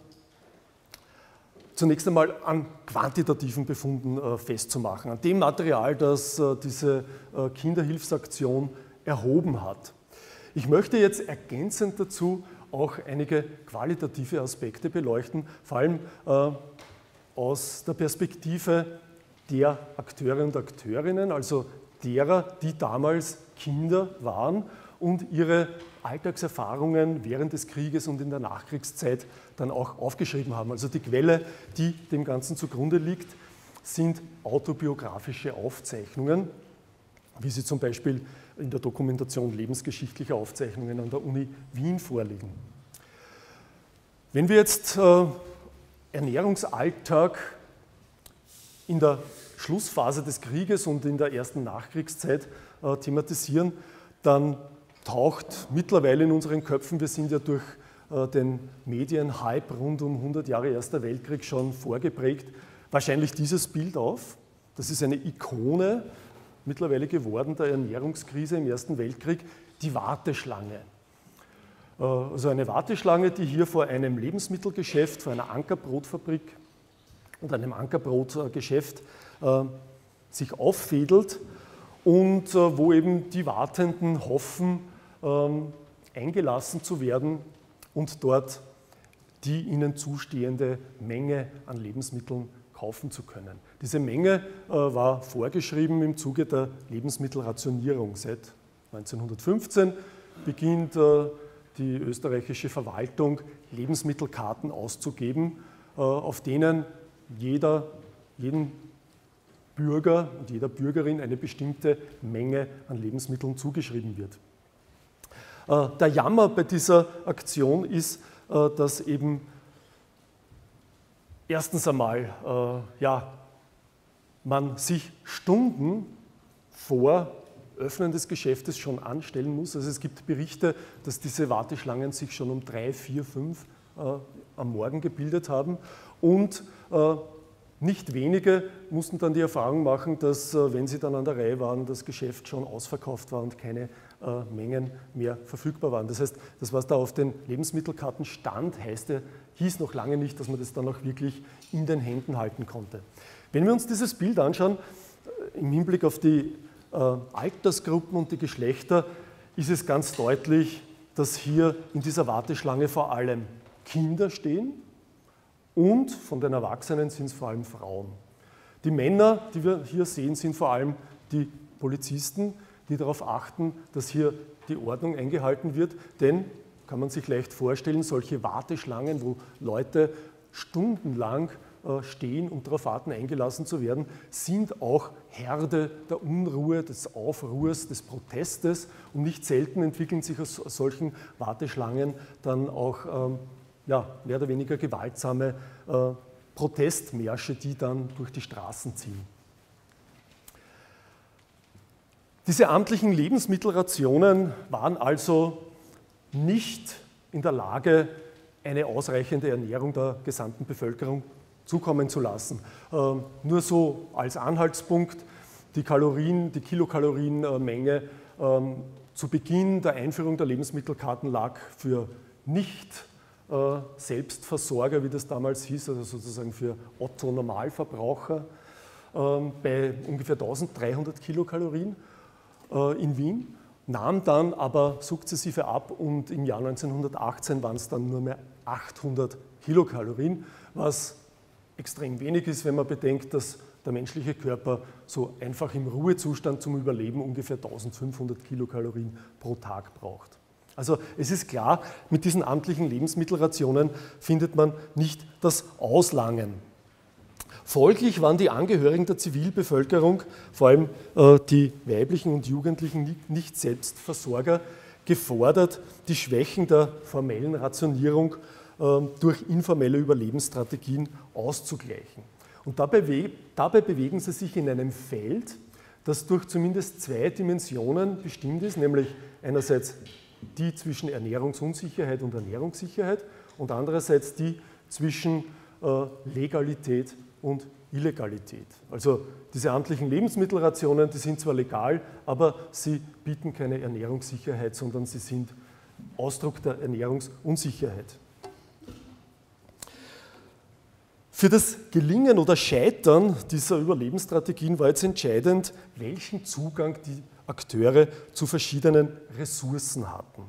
zunächst einmal an quantitativen Befunden festzumachen, an dem Material, das diese Kinderhilfsaktion erhoben hat. Ich möchte jetzt ergänzend dazu auch einige qualitative Aspekte beleuchten, vor allem aus der Perspektive der Akteure und Akteurinnen, also derer, die damals Kinder waren und ihre Alltagserfahrungen während des Krieges und in der Nachkriegszeit dann auch aufgeschrieben haben. Also die Quelle, die dem Ganzen zugrunde liegt, sind autobiografische Aufzeichnungen, wie sie zum Beispiel in der Dokumentation lebensgeschichtlicher Aufzeichnungen an der Uni Wien vorliegen. Wenn wir jetzt Ernährungsalltag in der Schlussphase des Krieges und in der ersten Nachkriegszeit thematisieren, dann taucht mittlerweile in unseren Köpfen, wir sind ja durch den Medienhype rund um 100 Jahre Erster Weltkrieg schon vorgeprägt, wahrscheinlich dieses Bild auf. Das ist eine Ikone mittlerweile geworden der Ernährungskrise im Ersten Weltkrieg, die Warteschlange. Also eine Warteschlange, die hier vor einem Lebensmittelgeschäft, vor einer Ankerbrotfabrik und einem Ankerbrotgeschäft sich auffädelt und wo eben die Wartenden hoffen, eingelassen zu werden und dort die ihnen zustehende Menge an Lebensmitteln kaufen zu können. Diese Menge war vorgeschrieben im Zuge der Lebensmittelrationierung. Seit 1915 beginnt die österreichische Verwaltung Lebensmittelkarten auszugeben, auf denen jedem Bürger und jeder Bürgerin eine bestimmte Menge an Lebensmitteln zugeschrieben wird. Der Jammer bei dieser Aktion ist, dass eben erstens einmal man sich Stunden vor Öffnen des Geschäftes schon anstellen muss. Also es gibt Berichte, dass diese Warteschlangen sich schon um 3, 4, 5 am Morgen gebildet haben und nicht wenige mussten dann die Erfahrung machen, dass, wenn sie dann an der Reihe waren, das Geschäft schon ausverkauft war und keine Mengen mehr verfügbar waren. Das heißt, das, was da auf den Lebensmittelkarten stand, hieß noch lange nicht, dass man das dann auch wirklich in den Händen halten konnte. Wenn wir uns dieses Bild anschauen, im Hinblick auf die Altersgruppen und die Geschlechter, ist es ganz deutlich, dass hier in dieser Warteschlange vor allem Kinder stehen, und von den Erwachsenen sind es vor allem Frauen. Die Männer, die wir hier sehen, sind vor allem die Polizisten, die darauf achten, dass hier die Ordnung eingehalten wird. Denn, kann man sich leicht vorstellen, solche Warteschlangen, wo Leute stundenlang stehen und darauf warten, eingelassen zu werden, sind auch Herde der Unruhe, des Aufruhrs, des Protestes. Und nicht selten entwickeln sich aus solchen Warteschlangen dann auch mehr oder weniger gewaltsame Protestmärsche, die dann durch die Straßen ziehen. Diese amtlichen Lebensmittelrationen waren also nicht in der Lage, eine ausreichende Ernährung der gesamten Bevölkerung zukommen zu lassen. Nur so als Anhaltspunkt, die Kilokalorienmenge zu Beginn der Einführung der Lebensmittelkarten lag für nicht Selbstversorger, wie das damals hieß, also sozusagen für Otto-Normalverbraucher, bei ungefähr 1300 Kilokalorien in Wien, nahm dann aber sukzessive ab und im Jahr 1918 waren es dann nur mehr 800 Kilokalorien, was extrem wenig ist, wenn man bedenkt, dass der menschliche Körper so einfach im Ruhezustand zum Überleben ungefähr 1500 Kilokalorien pro Tag braucht. Also es ist klar, mit diesen amtlichen Lebensmittelrationen findet man nicht das Auslangen. Folglich waren die Angehörigen der Zivilbevölkerung, vor allem die weiblichen und Jugendlichen Nicht-Selbstversorger, gefordert, die Schwächen der formellen Rationierung durch informelle Überlebensstrategien auszugleichen. Und dabei bewegen sie sich in einem Feld, das durch zumindest 2 Dimensionen bestimmt ist, nämlich einerseits die zwischen Ernährungsunsicherheit und Ernährungssicherheit und andererseits die zwischen Legalität und Illegalität. Also diese amtlichen Lebensmittelrationen, die sind zwar legal, aber sie bieten keine Ernährungssicherheit, sondern sie sind Ausdruck der Ernährungsunsicherheit. Für das Gelingen oder Scheitern dieser Überlebensstrategien war jetzt entscheidend, welchen Zugang die Akteure zu verschiedenen Ressourcen hatten.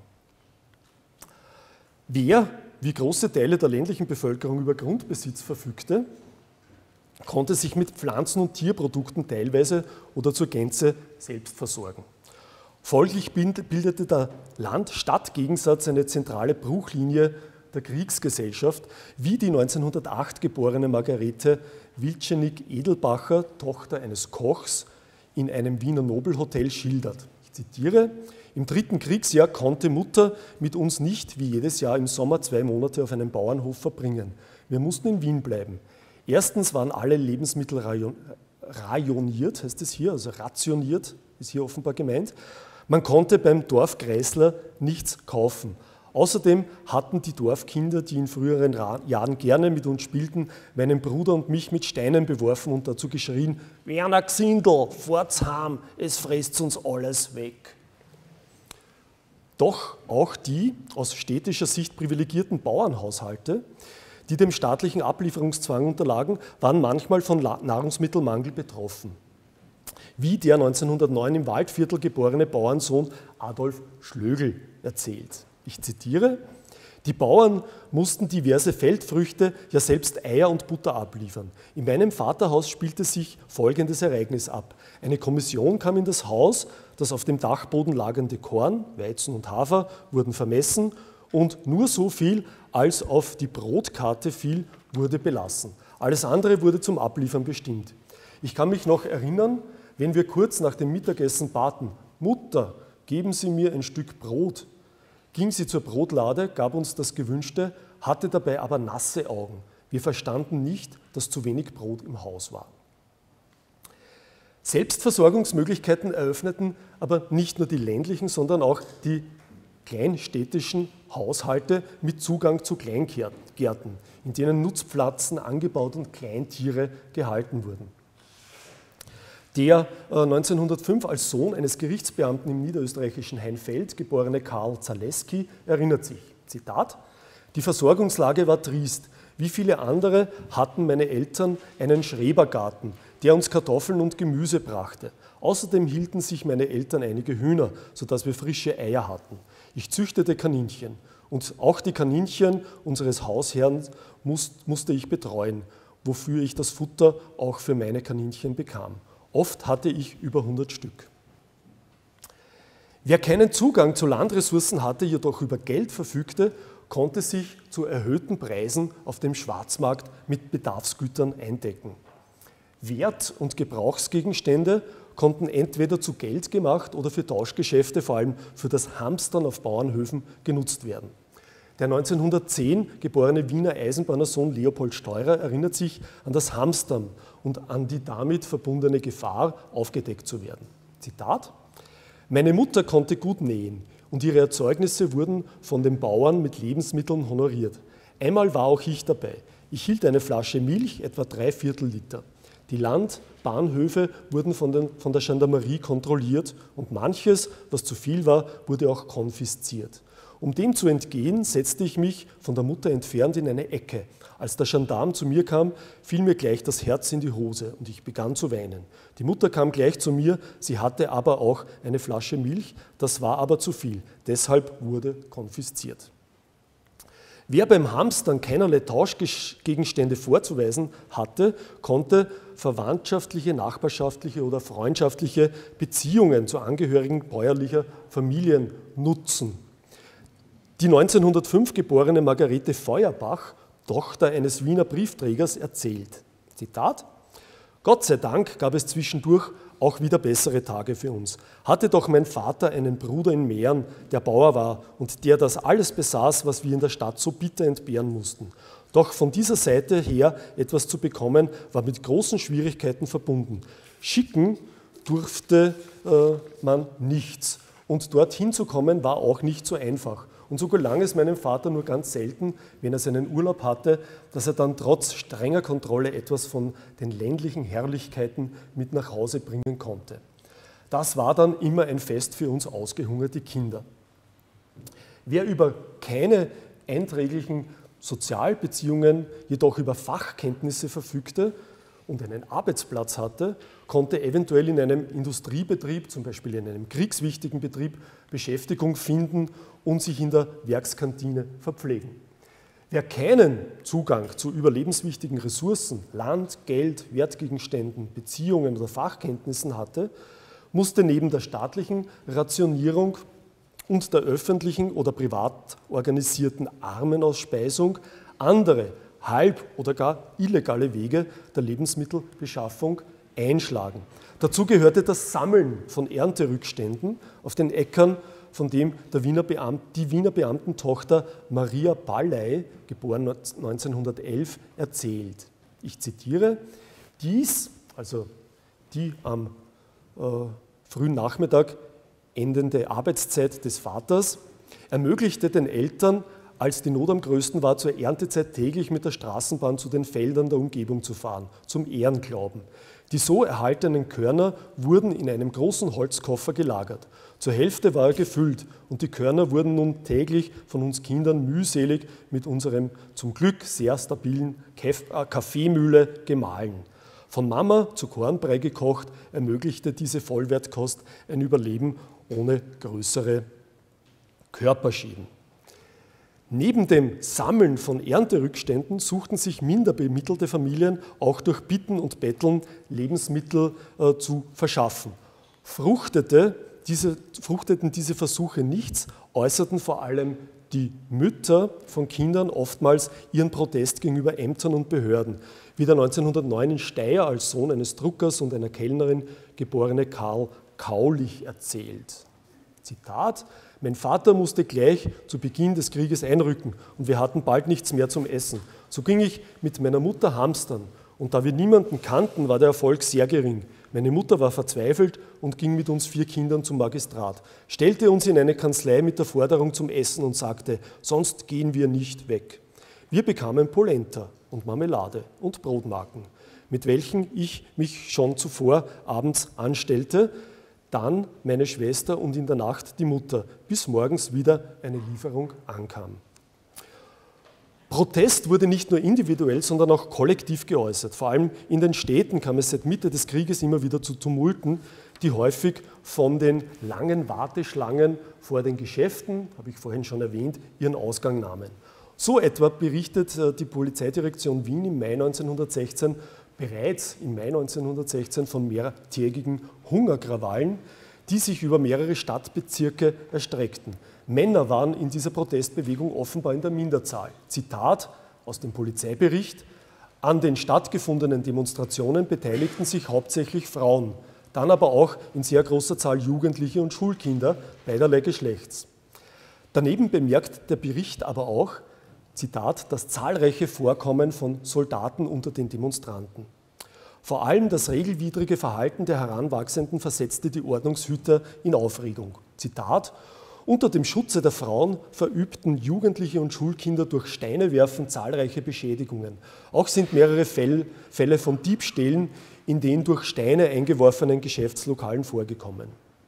Wer, wie große Teile der ländlichen Bevölkerung, über Grundbesitz verfügte, konnte sich mit Pflanzen- und Tierprodukten teilweise oder zur Gänze selbst versorgen. Folglich bildete der Land-Stadt-Gegensatz eine zentrale Bruchlinie der Kriegsgesellschaft, wie die 1908 geborene Margarete Wilczek-Edelbacher, Tochter eines Kochs, in einem Wiener Nobelhotel schildert. Ich zitiere: Im 3. Kriegsjahr konnte Mutter mit uns nicht, wie jedes Jahr im Sommer, 2 Monate auf einem Bauernhof verbringen. Wir mussten in Wien bleiben. Erstens waren alle Lebensmittel rajoniert, heißt es hier, also rationiert, ist hier offenbar gemeint. Man konnte beim Dorfkreisler nichts kaufen. Außerdem hatten die Dorfkinder, die in früheren Jahren gerne mit uns spielten, meinen Bruder und mich mit Steinen beworfen und dazu geschrien: Werner Gsindl, fahrt's heim, es frisst uns alles weg. Doch auch die aus städtischer Sicht privilegierten Bauernhaushalte, die dem staatlichen Ablieferungszwang unterlagen, waren manchmal von Nahrungsmittelmangel betroffen. Wie der 1909 im Waldviertel geborene Bauernsohn Adolf Schlögl erzählt. Ich zitiere: Die Bauern mussten diverse Feldfrüchte, ja selbst Eier und Butter abliefern. In meinem Vaterhaus spielte sich folgendes Ereignis ab. Eine Kommission kam in das Haus, das auf dem Dachboden lagernde Korn, Weizen und Hafer wurden vermessen und nur so viel, als auf die Brotkarte fiel, wurde belassen. Alles andere wurde zum Abliefern bestimmt. Ich kann mich noch erinnern, wenn wir kurz nach dem Mittagessen baten: Mutter, geben Sie mir ein Stück Brot, ging sie zur Brotlade, gab uns das Gewünschte, hatte dabei aber nasse Augen. Wir verstanden nicht, dass zu wenig Brot im Haus war. Selbstversorgungsmöglichkeiten eröffneten aber nicht nur die ländlichen, sondern auch die kleinstädtischen Haushalte mit Zugang zu Kleingärten, in denen Nutzpflanzen angebaut und Kleintiere gehalten wurden. Der 1905 als Sohn eines Gerichtsbeamten im niederösterreichischen Heinfeld geborene Karl Zaleski erinnert sich, Zitat: Die Versorgungslage war triest. Wie viele andere hatten meine Eltern einen Schrebergarten, der uns Kartoffeln und Gemüse brachte. Außerdem hielten sich meine Eltern einige Hühner, sodass wir frische Eier hatten. Ich züchtete Kaninchen und auch die Kaninchen unseres Hausherrn musste ich betreuen, wofür ich das Futter auch für meine Kaninchen bekam. Oft hatte ich über 100 Stück. Wer keinen Zugang zu Landressourcen hatte, jedoch über Geld verfügte, konnte sich zu erhöhten Preisen auf dem Schwarzmarkt mit Bedarfsgütern eindecken. Wert- und Gebrauchsgegenstände konnten entweder zu Geld gemacht oder für Tauschgeschäfte, vor allem für das Hamstern auf Bauernhöfen, genutzt werden. Der 1910 geborene Wiener Eisenbahnersohn Leopold Steurer erinnert sich an das Hamstern und an die damit verbundene Gefahr, aufgedeckt zu werden. Zitat: Meine Mutter konnte gut nähen und ihre Erzeugnisse wurden von den Bauern mit Lebensmitteln honoriert. Einmal war auch ich dabei. Ich hielt eine Flasche Milch, etwa 3/4 Liter. Die Bahnhöfe wurden von der Gendarmerie kontrolliert und manches, was zu viel war, wurde auch konfisziert. Um dem zu entgehen, setzte ich mich von der Mutter entfernt in eine Ecke. Als der Gendarm zu mir kam, fiel mir gleich das Herz in die Hose und ich begann zu weinen. Die Mutter kam gleich zu mir, sie hatte aber auch eine Flasche Milch, das war aber zu viel, deshalb wurde konfisziert. Wer beim Hamstern keinerlei Tauschgegenstände vorzuweisen hatte, konnte verwandtschaftliche, nachbarschaftliche oder freundschaftliche Beziehungen zu Angehörigen bäuerlicher Familien nutzen. Die 1905 geborene Margarete Feuerbach, Tochter eines Wiener Briefträgers, erzählt, Zitat: Gott sei Dank gab es zwischendurch auch wieder bessere Tage für uns. Hatte doch mein Vater einen Bruder in Mähren, der Bauer war und der das alles besaß, was wir in der Stadt so bitter entbehren mussten. Doch von dieser Seite her etwas zu bekommen, war mit großen Schwierigkeiten verbunden. Schicken durfte man nichts und dorthin zu kommen war auch nicht so einfach. Und so gelang es meinem Vater nur ganz selten, wenn er seinen Urlaub hatte, dass er dann trotz strenger Kontrolle etwas von den ländlichen Herrlichkeiten mit nach Hause bringen konnte. Das war dann immer ein Fest für uns ausgehungerte Kinder. Wer über keine einträglichen Sozialbeziehungen, jedoch über Fachkenntnisse verfügte und einen Arbeitsplatz hatte, konnte eventuell in einem Industriebetrieb, zum Beispiel in einem kriegswichtigen Betrieb, Beschäftigung finden und sich in der Werkskantine verpflegen. Wer keinen Zugang zu überlebenswichtigen Ressourcen, Land, Geld, Wertgegenständen, Beziehungen oder Fachkenntnissen hatte, musste neben der staatlichen Rationierung und der öffentlichen oder privat organisierten Armenausspeisung andere halb- oder gar illegale Wege der Lebensmittelbeschaffung einschlagen. Dazu gehörte das Sammeln von Ernterückständen auf den Äckern, von dem die Wiener Beamtentochter Maria Balley, geboren 1911, erzählt. Ich zitiere: Dies, also die am frühen Nachmittag endende Arbeitszeit des Vaters, ermöglichte den Eltern, als die Not am größten war, zur Erntezeit täglich mit der Straßenbahn zu den Feldern der Umgebung zu fahren, zum Ehrenglauben. Die so erhaltenen Körner wurden in einem großen Holzkoffer gelagert. Zur Hälfte war er gefüllt und die Körner wurden nun täglich von uns Kindern mühselig mit unserem zum Glück sehr stabilen Kaffeemühle gemahlen. Von Mama zu Kornbrei gekocht, ermöglichte diese Vollwertkost ein Überleben ohne größere Körperschäden. Neben dem Sammeln von Ernterückständen suchten sich minder bemittelte Familien auch durch Bitten und Betteln Lebensmittel zu verschaffen. Fruchteten diese Versuche nichts, äußerten vor allem die Mütter von Kindern oftmals ihren Protest gegenüber Ämtern und Behörden, wie der 1909 in Steyr als Sohn eines Druckers und einer Kellnerin geborene Karl Kaulich erzählt. Zitat: Mein Vater musste gleich zu Beginn des Krieges einrücken und wir hatten bald nichts mehr zum Essen. So ging ich mit meiner Mutter hamstern und da wir niemanden kannten, war der Erfolg sehr gering. Meine Mutter war verzweifelt und ging mit uns 4 Kindern zum Magistrat, stellte uns in eine Kanzlei mit der Forderung zum Essen und sagte, sonst gehen wir nicht weg. Wir bekamen Polenta und Marmelade und Brotmarken, mit welchen ich mich schon zuvor abends anstellte, dann meine Schwester und in der Nacht die Mutter, bis morgens wieder eine Lieferung ankam. Protest wurde nicht nur individuell, sondern auch kollektiv geäußert. Vor allem in den Städten kam es seit Mitte des Krieges immer wieder zu Tumulten, die häufig von den langen Warteschlangen vor den Geschäften, habe ich vorhin schon erwähnt, ihren Ausgang nahmen. So etwa berichtet die Polizeidirektion Wien im Mai 1916 bereits im Mai 1916 von mehrtägigen Hungerkrawallen, die sich über mehrere Stadtbezirke erstreckten. Männer waren in dieser Protestbewegung offenbar in der Minderzahl. Zitat aus dem Polizeibericht: An den stattgefundenen Demonstrationen beteiligten sich hauptsächlich Frauen, dann aber auch in sehr großer Zahl Jugendliche und Schulkinder beiderlei Geschlechts. Daneben bemerkt der Bericht aber auch, Zitat, das zahlreiche Vorkommen von Soldaten unter den Demonstranten. Vor allem das regelwidrige Verhalten der Heranwachsenden versetzte die Ordnungshüter in Aufregung. Zitat, unter dem Schutze der Frauen verübten Jugendliche und Schulkinder durch Steinewerfen zahlreiche Beschädigungen. Auch sind mehrere Fälle von Diebstählen in den durch Steine eingeworfenen Geschäftslokalen vorgekommen.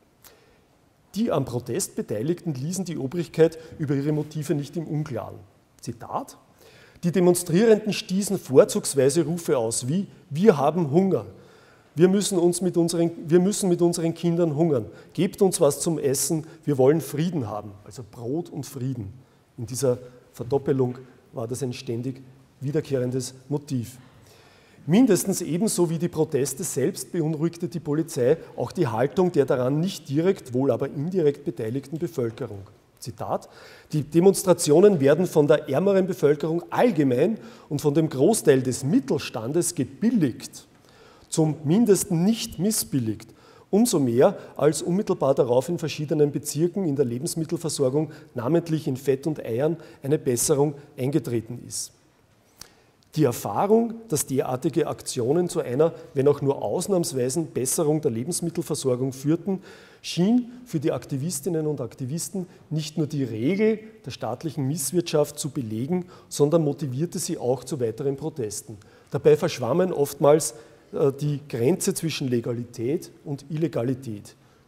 Die am Protest Beteiligten ließen die Obrigkeit über ihre Motive nicht im Unklaren. Zitat: Die Demonstrierenden stießen vorzugsweise Rufe aus wie wir haben Hunger, wir müssen mit unseren Kindern hungern, gebt uns was zum Essen, wir wollen Frieden haben, also Brot und Frieden. In dieser Verdoppelung war das ein ständig wiederkehrendes Motiv. Mindestens ebenso wie die Proteste selbst beunruhigte die Polizei auch die Haltung der daran nicht direkt, wohl aber indirekt beteiligten Bevölkerung. Zitat, die Demonstrationen werden von der ärmeren Bevölkerung allgemein und von dem Großteil des Mittelstandes gebilligt, zum Mindesten nicht missbilligt, umso mehr als unmittelbar darauf in verschiedenen Bezirken in der Lebensmittelversorgung, namentlich in Fett und Eiern, eine Besserung eingetreten ist. Die Erfahrung, dass derartige Aktionen zu einer, wenn auch nur ausnahmsweisen Besserung der Lebensmittelversorgung führten, schien für die Aktivistinnen und Aktivisten nicht nur die Regel der staatlichen Misswirtschaft zu belegen, sondern motivierte sie auch zu weiteren Protesten. Dabei verschwammen oftmals die Grenze zwischen Legalität und Illegalität.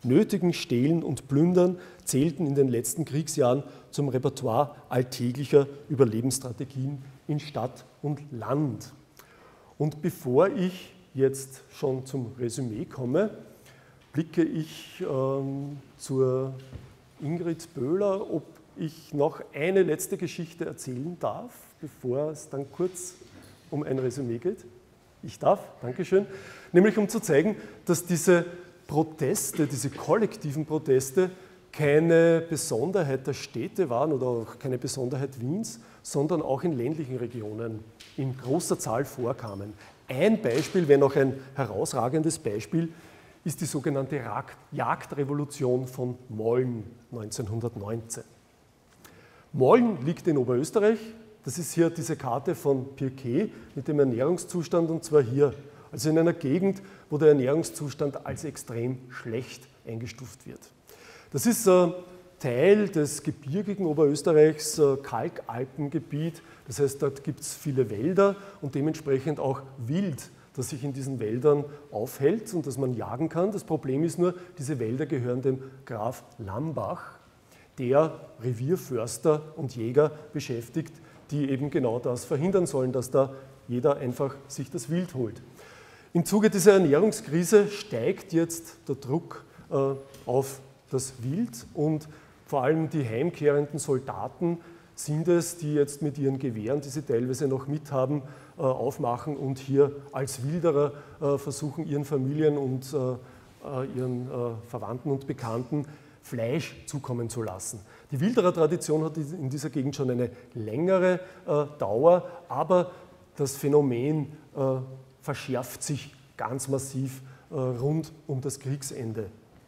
Nötigen, Stehlen und Plündern zählten in den letzten Kriegsjahren zum Repertoire alltäglicher Überlebensstrategien in Stadt und Land. Und bevor ich jetzt schon zum Resümee komme, blicke ich zur Ingrid Böhler, ob ich noch eine letzte Geschichte erzählen darf, bevor es dann kurz um ein Resümee geht. Ich darf, Dankeschön. Nämlich um zu zeigen, dass diese Proteste, diese kollektiven Proteste keine Besonderheit der Städte waren oder auch keine Besonderheit Wiens, sondern auch in ländlichen Regionen in großer Zahl vorkamen. Ein Beispiel, wenn auch ein herausragendes Beispiel, ist die sogenannte Jagdrevolution von Molln 1919. Molln liegt in Oberösterreich. Das ist hier diese Karte von Pirquet mit dem Ernährungszustand, und zwar hier, also in einer Gegend, wo der Ernährungszustand als extrem schlecht eingestuft wird. Das ist Teil des gebirgigen Oberösterreichs, Kalkalpengebiet. Das heißt, dort gibt es viele Wälder und dementsprechend auch Wild, das sich in diesen Wäldern aufhält und das man jagen kann. Das Problem ist nur, diese Wälder gehören dem Graf Lambach, der Revierförster und Jäger beschäftigt, die eben genau das verhindern sollen, dass da jeder einfach sich das Wild holt. Im Zuge dieser Ernährungskrise steigt jetzt der Druck auf das Wild und vor allem die heimkehrenden Soldaten sind es, die jetzt mit ihren Gewehren, die sie teilweise noch mithaben, aufmachen und hier als Wilderer versuchen, ihren Familien und ihren Verwandten und Bekannten Fleisch zukommen zu lassen. Die Wilderer-Tradition hat in dieser Gegend schon eine längere Dauer, aber das Phänomen verschärft sich ganz massiv rund um das Kriegsende.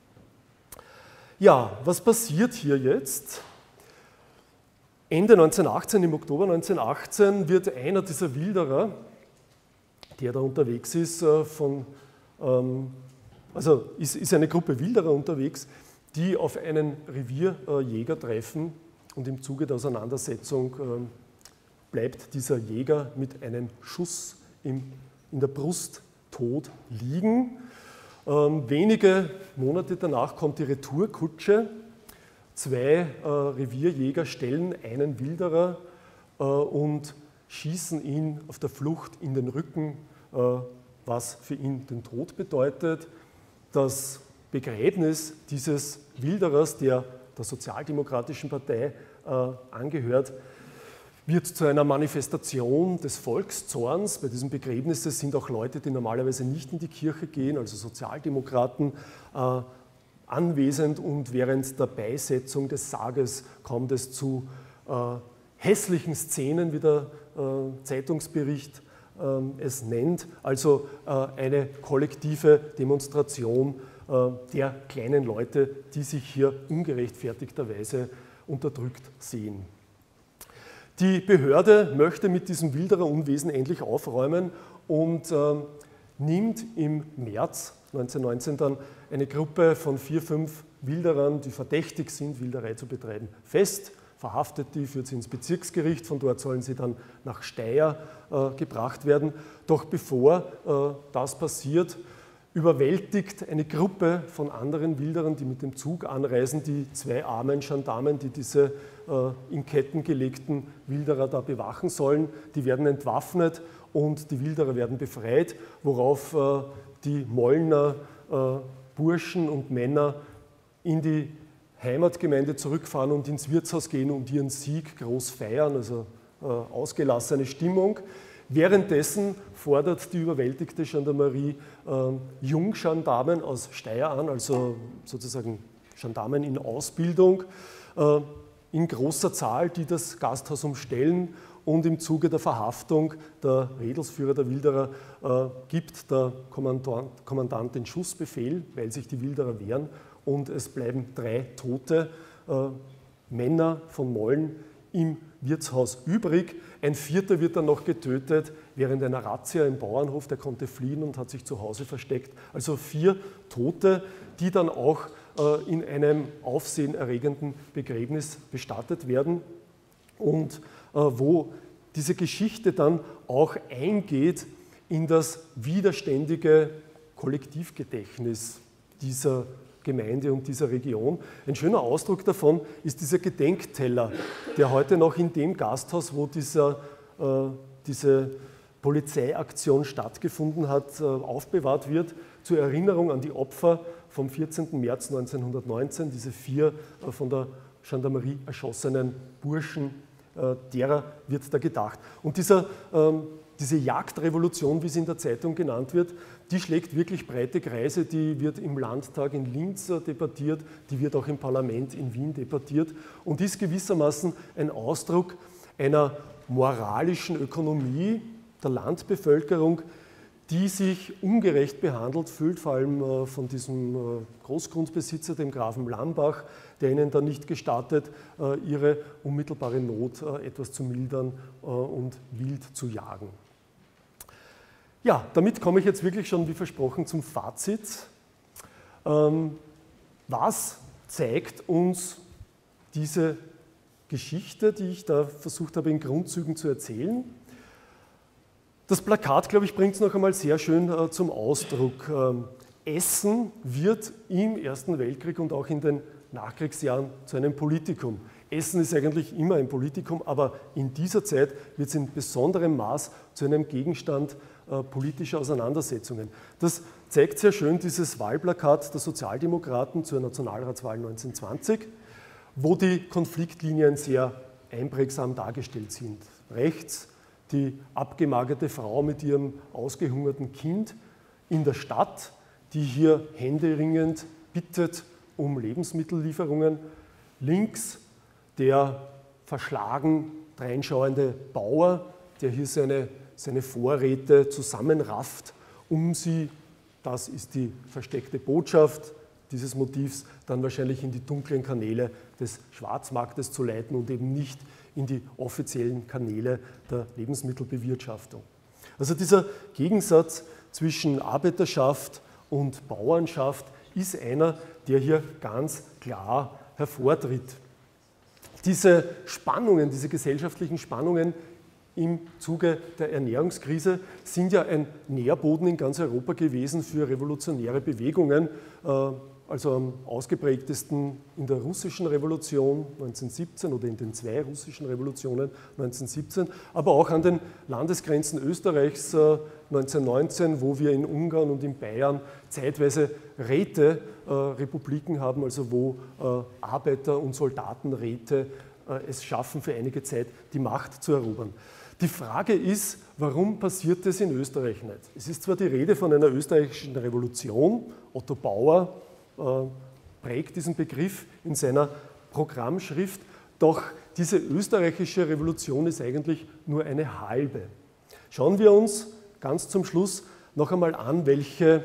Ja, was passiert hier jetzt? Ende 1918, im Oktober 1918, wird einer dieser Wilderer, der da unterwegs ist, ist eine Gruppe Wilderer unterwegs, die auf einen Revierjäger treffen, und im Zuge der Auseinandersetzung bleibt dieser Jäger mit einem Schuss in der Brust tot liegen. Wenige Monate danach kommt die Retourkutsche. Zwei Revierjäger stellen einen Wilderer und schießen ihn auf der Flucht in den Rücken, was für ihn den Tod bedeutet. Das Begräbnis dieses Wilderers, der Sozialdemokratischen Partei angehört, wird zu einer Manifestation des Volkszorns. Bei diesem Begräbnis sind auch Leute, die normalerweise nicht in die Kirche gehen, also Sozialdemokraten, anwesend, und während der Beisetzung des Sarges kommt es zu hässlichen Szenen, wie der Zeitungsbericht es nennt, also eine kollektive Demonstration der kleinen Leute, die sich hier ungerechtfertigterweise unterdrückt sehen. Die Behörde möchte mit diesem Wildererunwesen endlich aufräumen und nimmt im März 1919 dann eine Gruppe von 4, 5 Wilderern, die verdächtig sind, Wilderei zu betreiben, fest, verhaftet die, führt sie ins Bezirksgericht, von dort sollen sie dann nach Steyr gebracht werden. Doch bevor das passiert, überwältigt eine Gruppe von anderen Wilderern, die mit dem Zug anreisen, die zwei armen Gendarmen, die diese in Ketten gelegten Wilderer da bewachen sollen. Die werden entwaffnet und die Wilderer werden befreit, worauf die Mollner Burschen und Männer in die Heimatgemeinde zurückfahren und ins Wirtshaus gehen und ihren Sieg groß feiern, also ausgelassene Stimmung. Währenddessen fordert die überwältigte Gendarmerie Junggendarmen aus Steyr an, also sozusagen Gendarmen in Ausbildung, in großer Zahl, die das Gasthaus umstellen, und im Zuge der Verhaftung der Redelsführer der Wilderer gibt der Kommandant den Schussbefehl, weil sich die Wilderer wehren, und es bleiben 3 tote Männer von Molln im Wirtshaus übrig. Ein 4. wird dann noch getötet während einer Razzia im Bauernhof, der konnte fliehen und hat sich zu Hause versteckt. Also 4 Tote, die dann auch in einem aufsehenerregenden Begräbnis bestattet werden und wo diese Geschichte dann auch eingeht in das widerständige Kollektivgedächtnis dieser Gemeinde und dieser Region. Ein schöner Ausdruck davon ist dieser Gedenkteller, der heute noch in dem Gasthaus, wo diese Polizeiaktion stattgefunden hat, aufbewahrt wird, zur Erinnerung an die Opfer vom 14. März 1919, diese 4 von der Gendarmerie erschossenen Burschen, derer wird da gedacht. Und diese Jagdrevolution, wie sie in der Zeitung genannt wird, die schlägt wirklich breite Kreise, die wird im Landtag in Linz debattiert, die wird auch im Parlament in Wien debattiert und ist gewissermaßen ein Ausdruck einer moralischen Ökonomie der Landbevölkerung, die sich ungerecht behandelt fühlt, vor allem von diesem Großgrundbesitzer, dem Grafen Lambach, der ihnen dann nicht gestattet, ihre unmittelbare Not etwas zu mildern und wild zu jagen. Ja, damit komme ich jetzt wirklich schon, wie versprochen, zum Fazit. Was zeigt uns diese Geschichte, die ich da versucht habe, in Grundzügen zu erzählen? Das Plakat, glaube ich, bringt es noch einmal sehr schön zum Ausdruck. Essen wird im Ersten Weltkrieg und auch in den Nachkriegsjahren zu einem Politikum. Essen ist eigentlich immer ein Politikum, aber in dieser Zeit wird es in besonderem Maß zu einem Gegenstand politischer Auseinandersetzungen. Das zeigt sehr schön dieses Wahlplakat der Sozialdemokraten zur Nationalratswahl 1920, wo die Konfliktlinien sehr einprägsam dargestellt sind. Rechts die abgemagerte Frau mit ihrem ausgehungerten Kind in der Stadt, die hier händeringend bittet um Lebensmittellieferungen. Links der verschlagen dreinschauende Bauer, der hier seine Vorräte zusammenrafft, um sie, das ist die versteckte Botschaft dieses Motivs, dann wahrscheinlich in die dunklen Kanäle des Schwarzmarktes zu leiten und eben nicht in die offiziellen Kanäle der Lebensmittelbewirtschaftung. Also dieser Gegensatz zwischen Arbeiterschaft und Bauernschaft ist einer, der hier ganz klar hervortritt. Diese Spannungen, diese gesellschaftlichen Spannungen im Zuge der Ernährungskrise sind ja ein Nährboden in ganz Europa gewesen für revolutionäre Bewegungen, also am ausgeprägtesten in der russischen Revolution 1917 oder in den 2 russischen Revolutionen 1917, aber auch an den Landesgrenzen Österreichs 1919, wo wir in Ungarn und in Bayern zeitweise Räterepubliken haben, also wo Arbeiter- und Soldatenräte es schaffen, für einige Zeit die Macht zu erobern. Die Frage ist, warum passiert das in Österreich nicht? Es ist zwar die Rede von einer österreichischen Revolution, Otto Bauer prägt diesen Begriff in seiner Programmschrift, doch diese österreichische Revolution ist eigentlich nur eine halbe. Schauen wir uns ganz zum Schluss noch einmal an, welche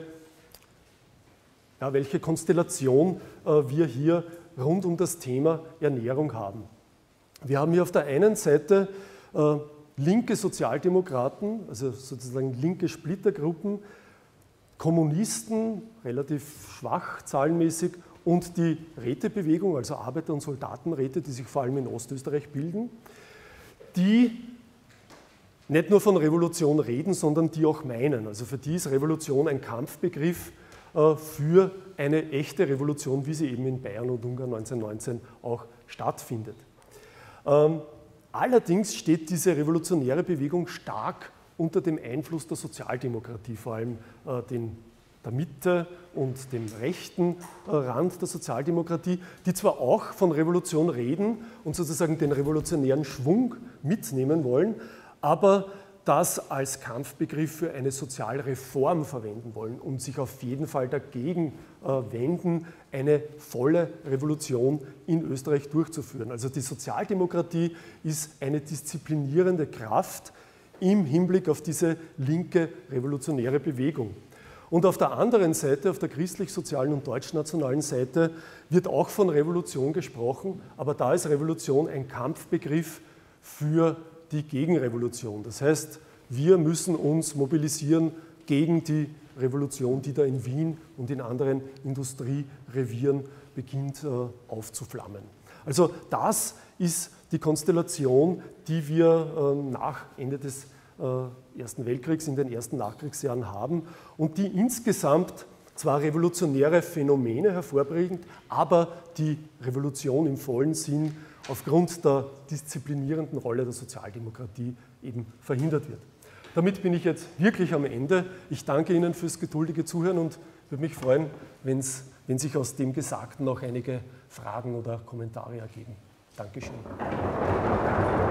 Konstellation wir hier rund um das Thema Ernährung haben. Wir haben hier auf der einen Seite linke Sozialdemokraten, also sozusagen linke Splittergruppen, Kommunisten, relativ schwach zahlenmäßig, und die Rätebewegung, also Arbeiter- und Soldatenräte, die sich vor allem in Ostösterreich bilden, die nicht nur von Revolution reden, sondern die auch meinen. Also für die ist Revolution ein Kampfbegriff für eine echte Revolution, wie sie eben in Bayern und Ungarn 1919 auch stattfindet. Allerdings steht diese revolutionäre Bewegung stark unter dem Einfluss der Sozialdemokratie, vor allem der Mitte und dem rechten Rand der Sozialdemokratie, die zwar auch von Revolution reden und sozusagen den revolutionären Schwung mitnehmen wollen, aber das als Kampfbegriff für eine Sozialreform verwenden wollen und sich auf jeden Fall dagegen wenden, eine volle Revolution in Österreich durchzuführen. Also die Sozialdemokratie ist eine disziplinierende Kraft im Hinblick auf diese linke revolutionäre Bewegung. Und auf der anderen Seite, auf der christlich-sozialen und deutschnationalen Seite, wird auch von Revolution gesprochen, aber da ist Revolution ein Kampfbegriff für die Gegenrevolution. Das heißt, wir müssen uns mobilisieren gegen die Revolution, die da in Wien und in anderen Industrierevieren beginnt aufzuflammen. Also das ist die Konstellation, die wir nach Ende des Ersten Weltkriegs in den ersten Nachkriegsjahren haben und die insgesamt zwar revolutionäre Phänomene hervorbringt, aber die Revolution im vollen Sinn aufgrund der disziplinierenden Rolle der Sozialdemokratie eben verhindert wird. Damit bin ich jetzt wirklich am Ende. Ich danke Ihnen fürs geduldige Zuhören und würde mich freuen, wenn sich aus dem Gesagten noch einige Fragen oder Kommentare ergeben. Dankeschön.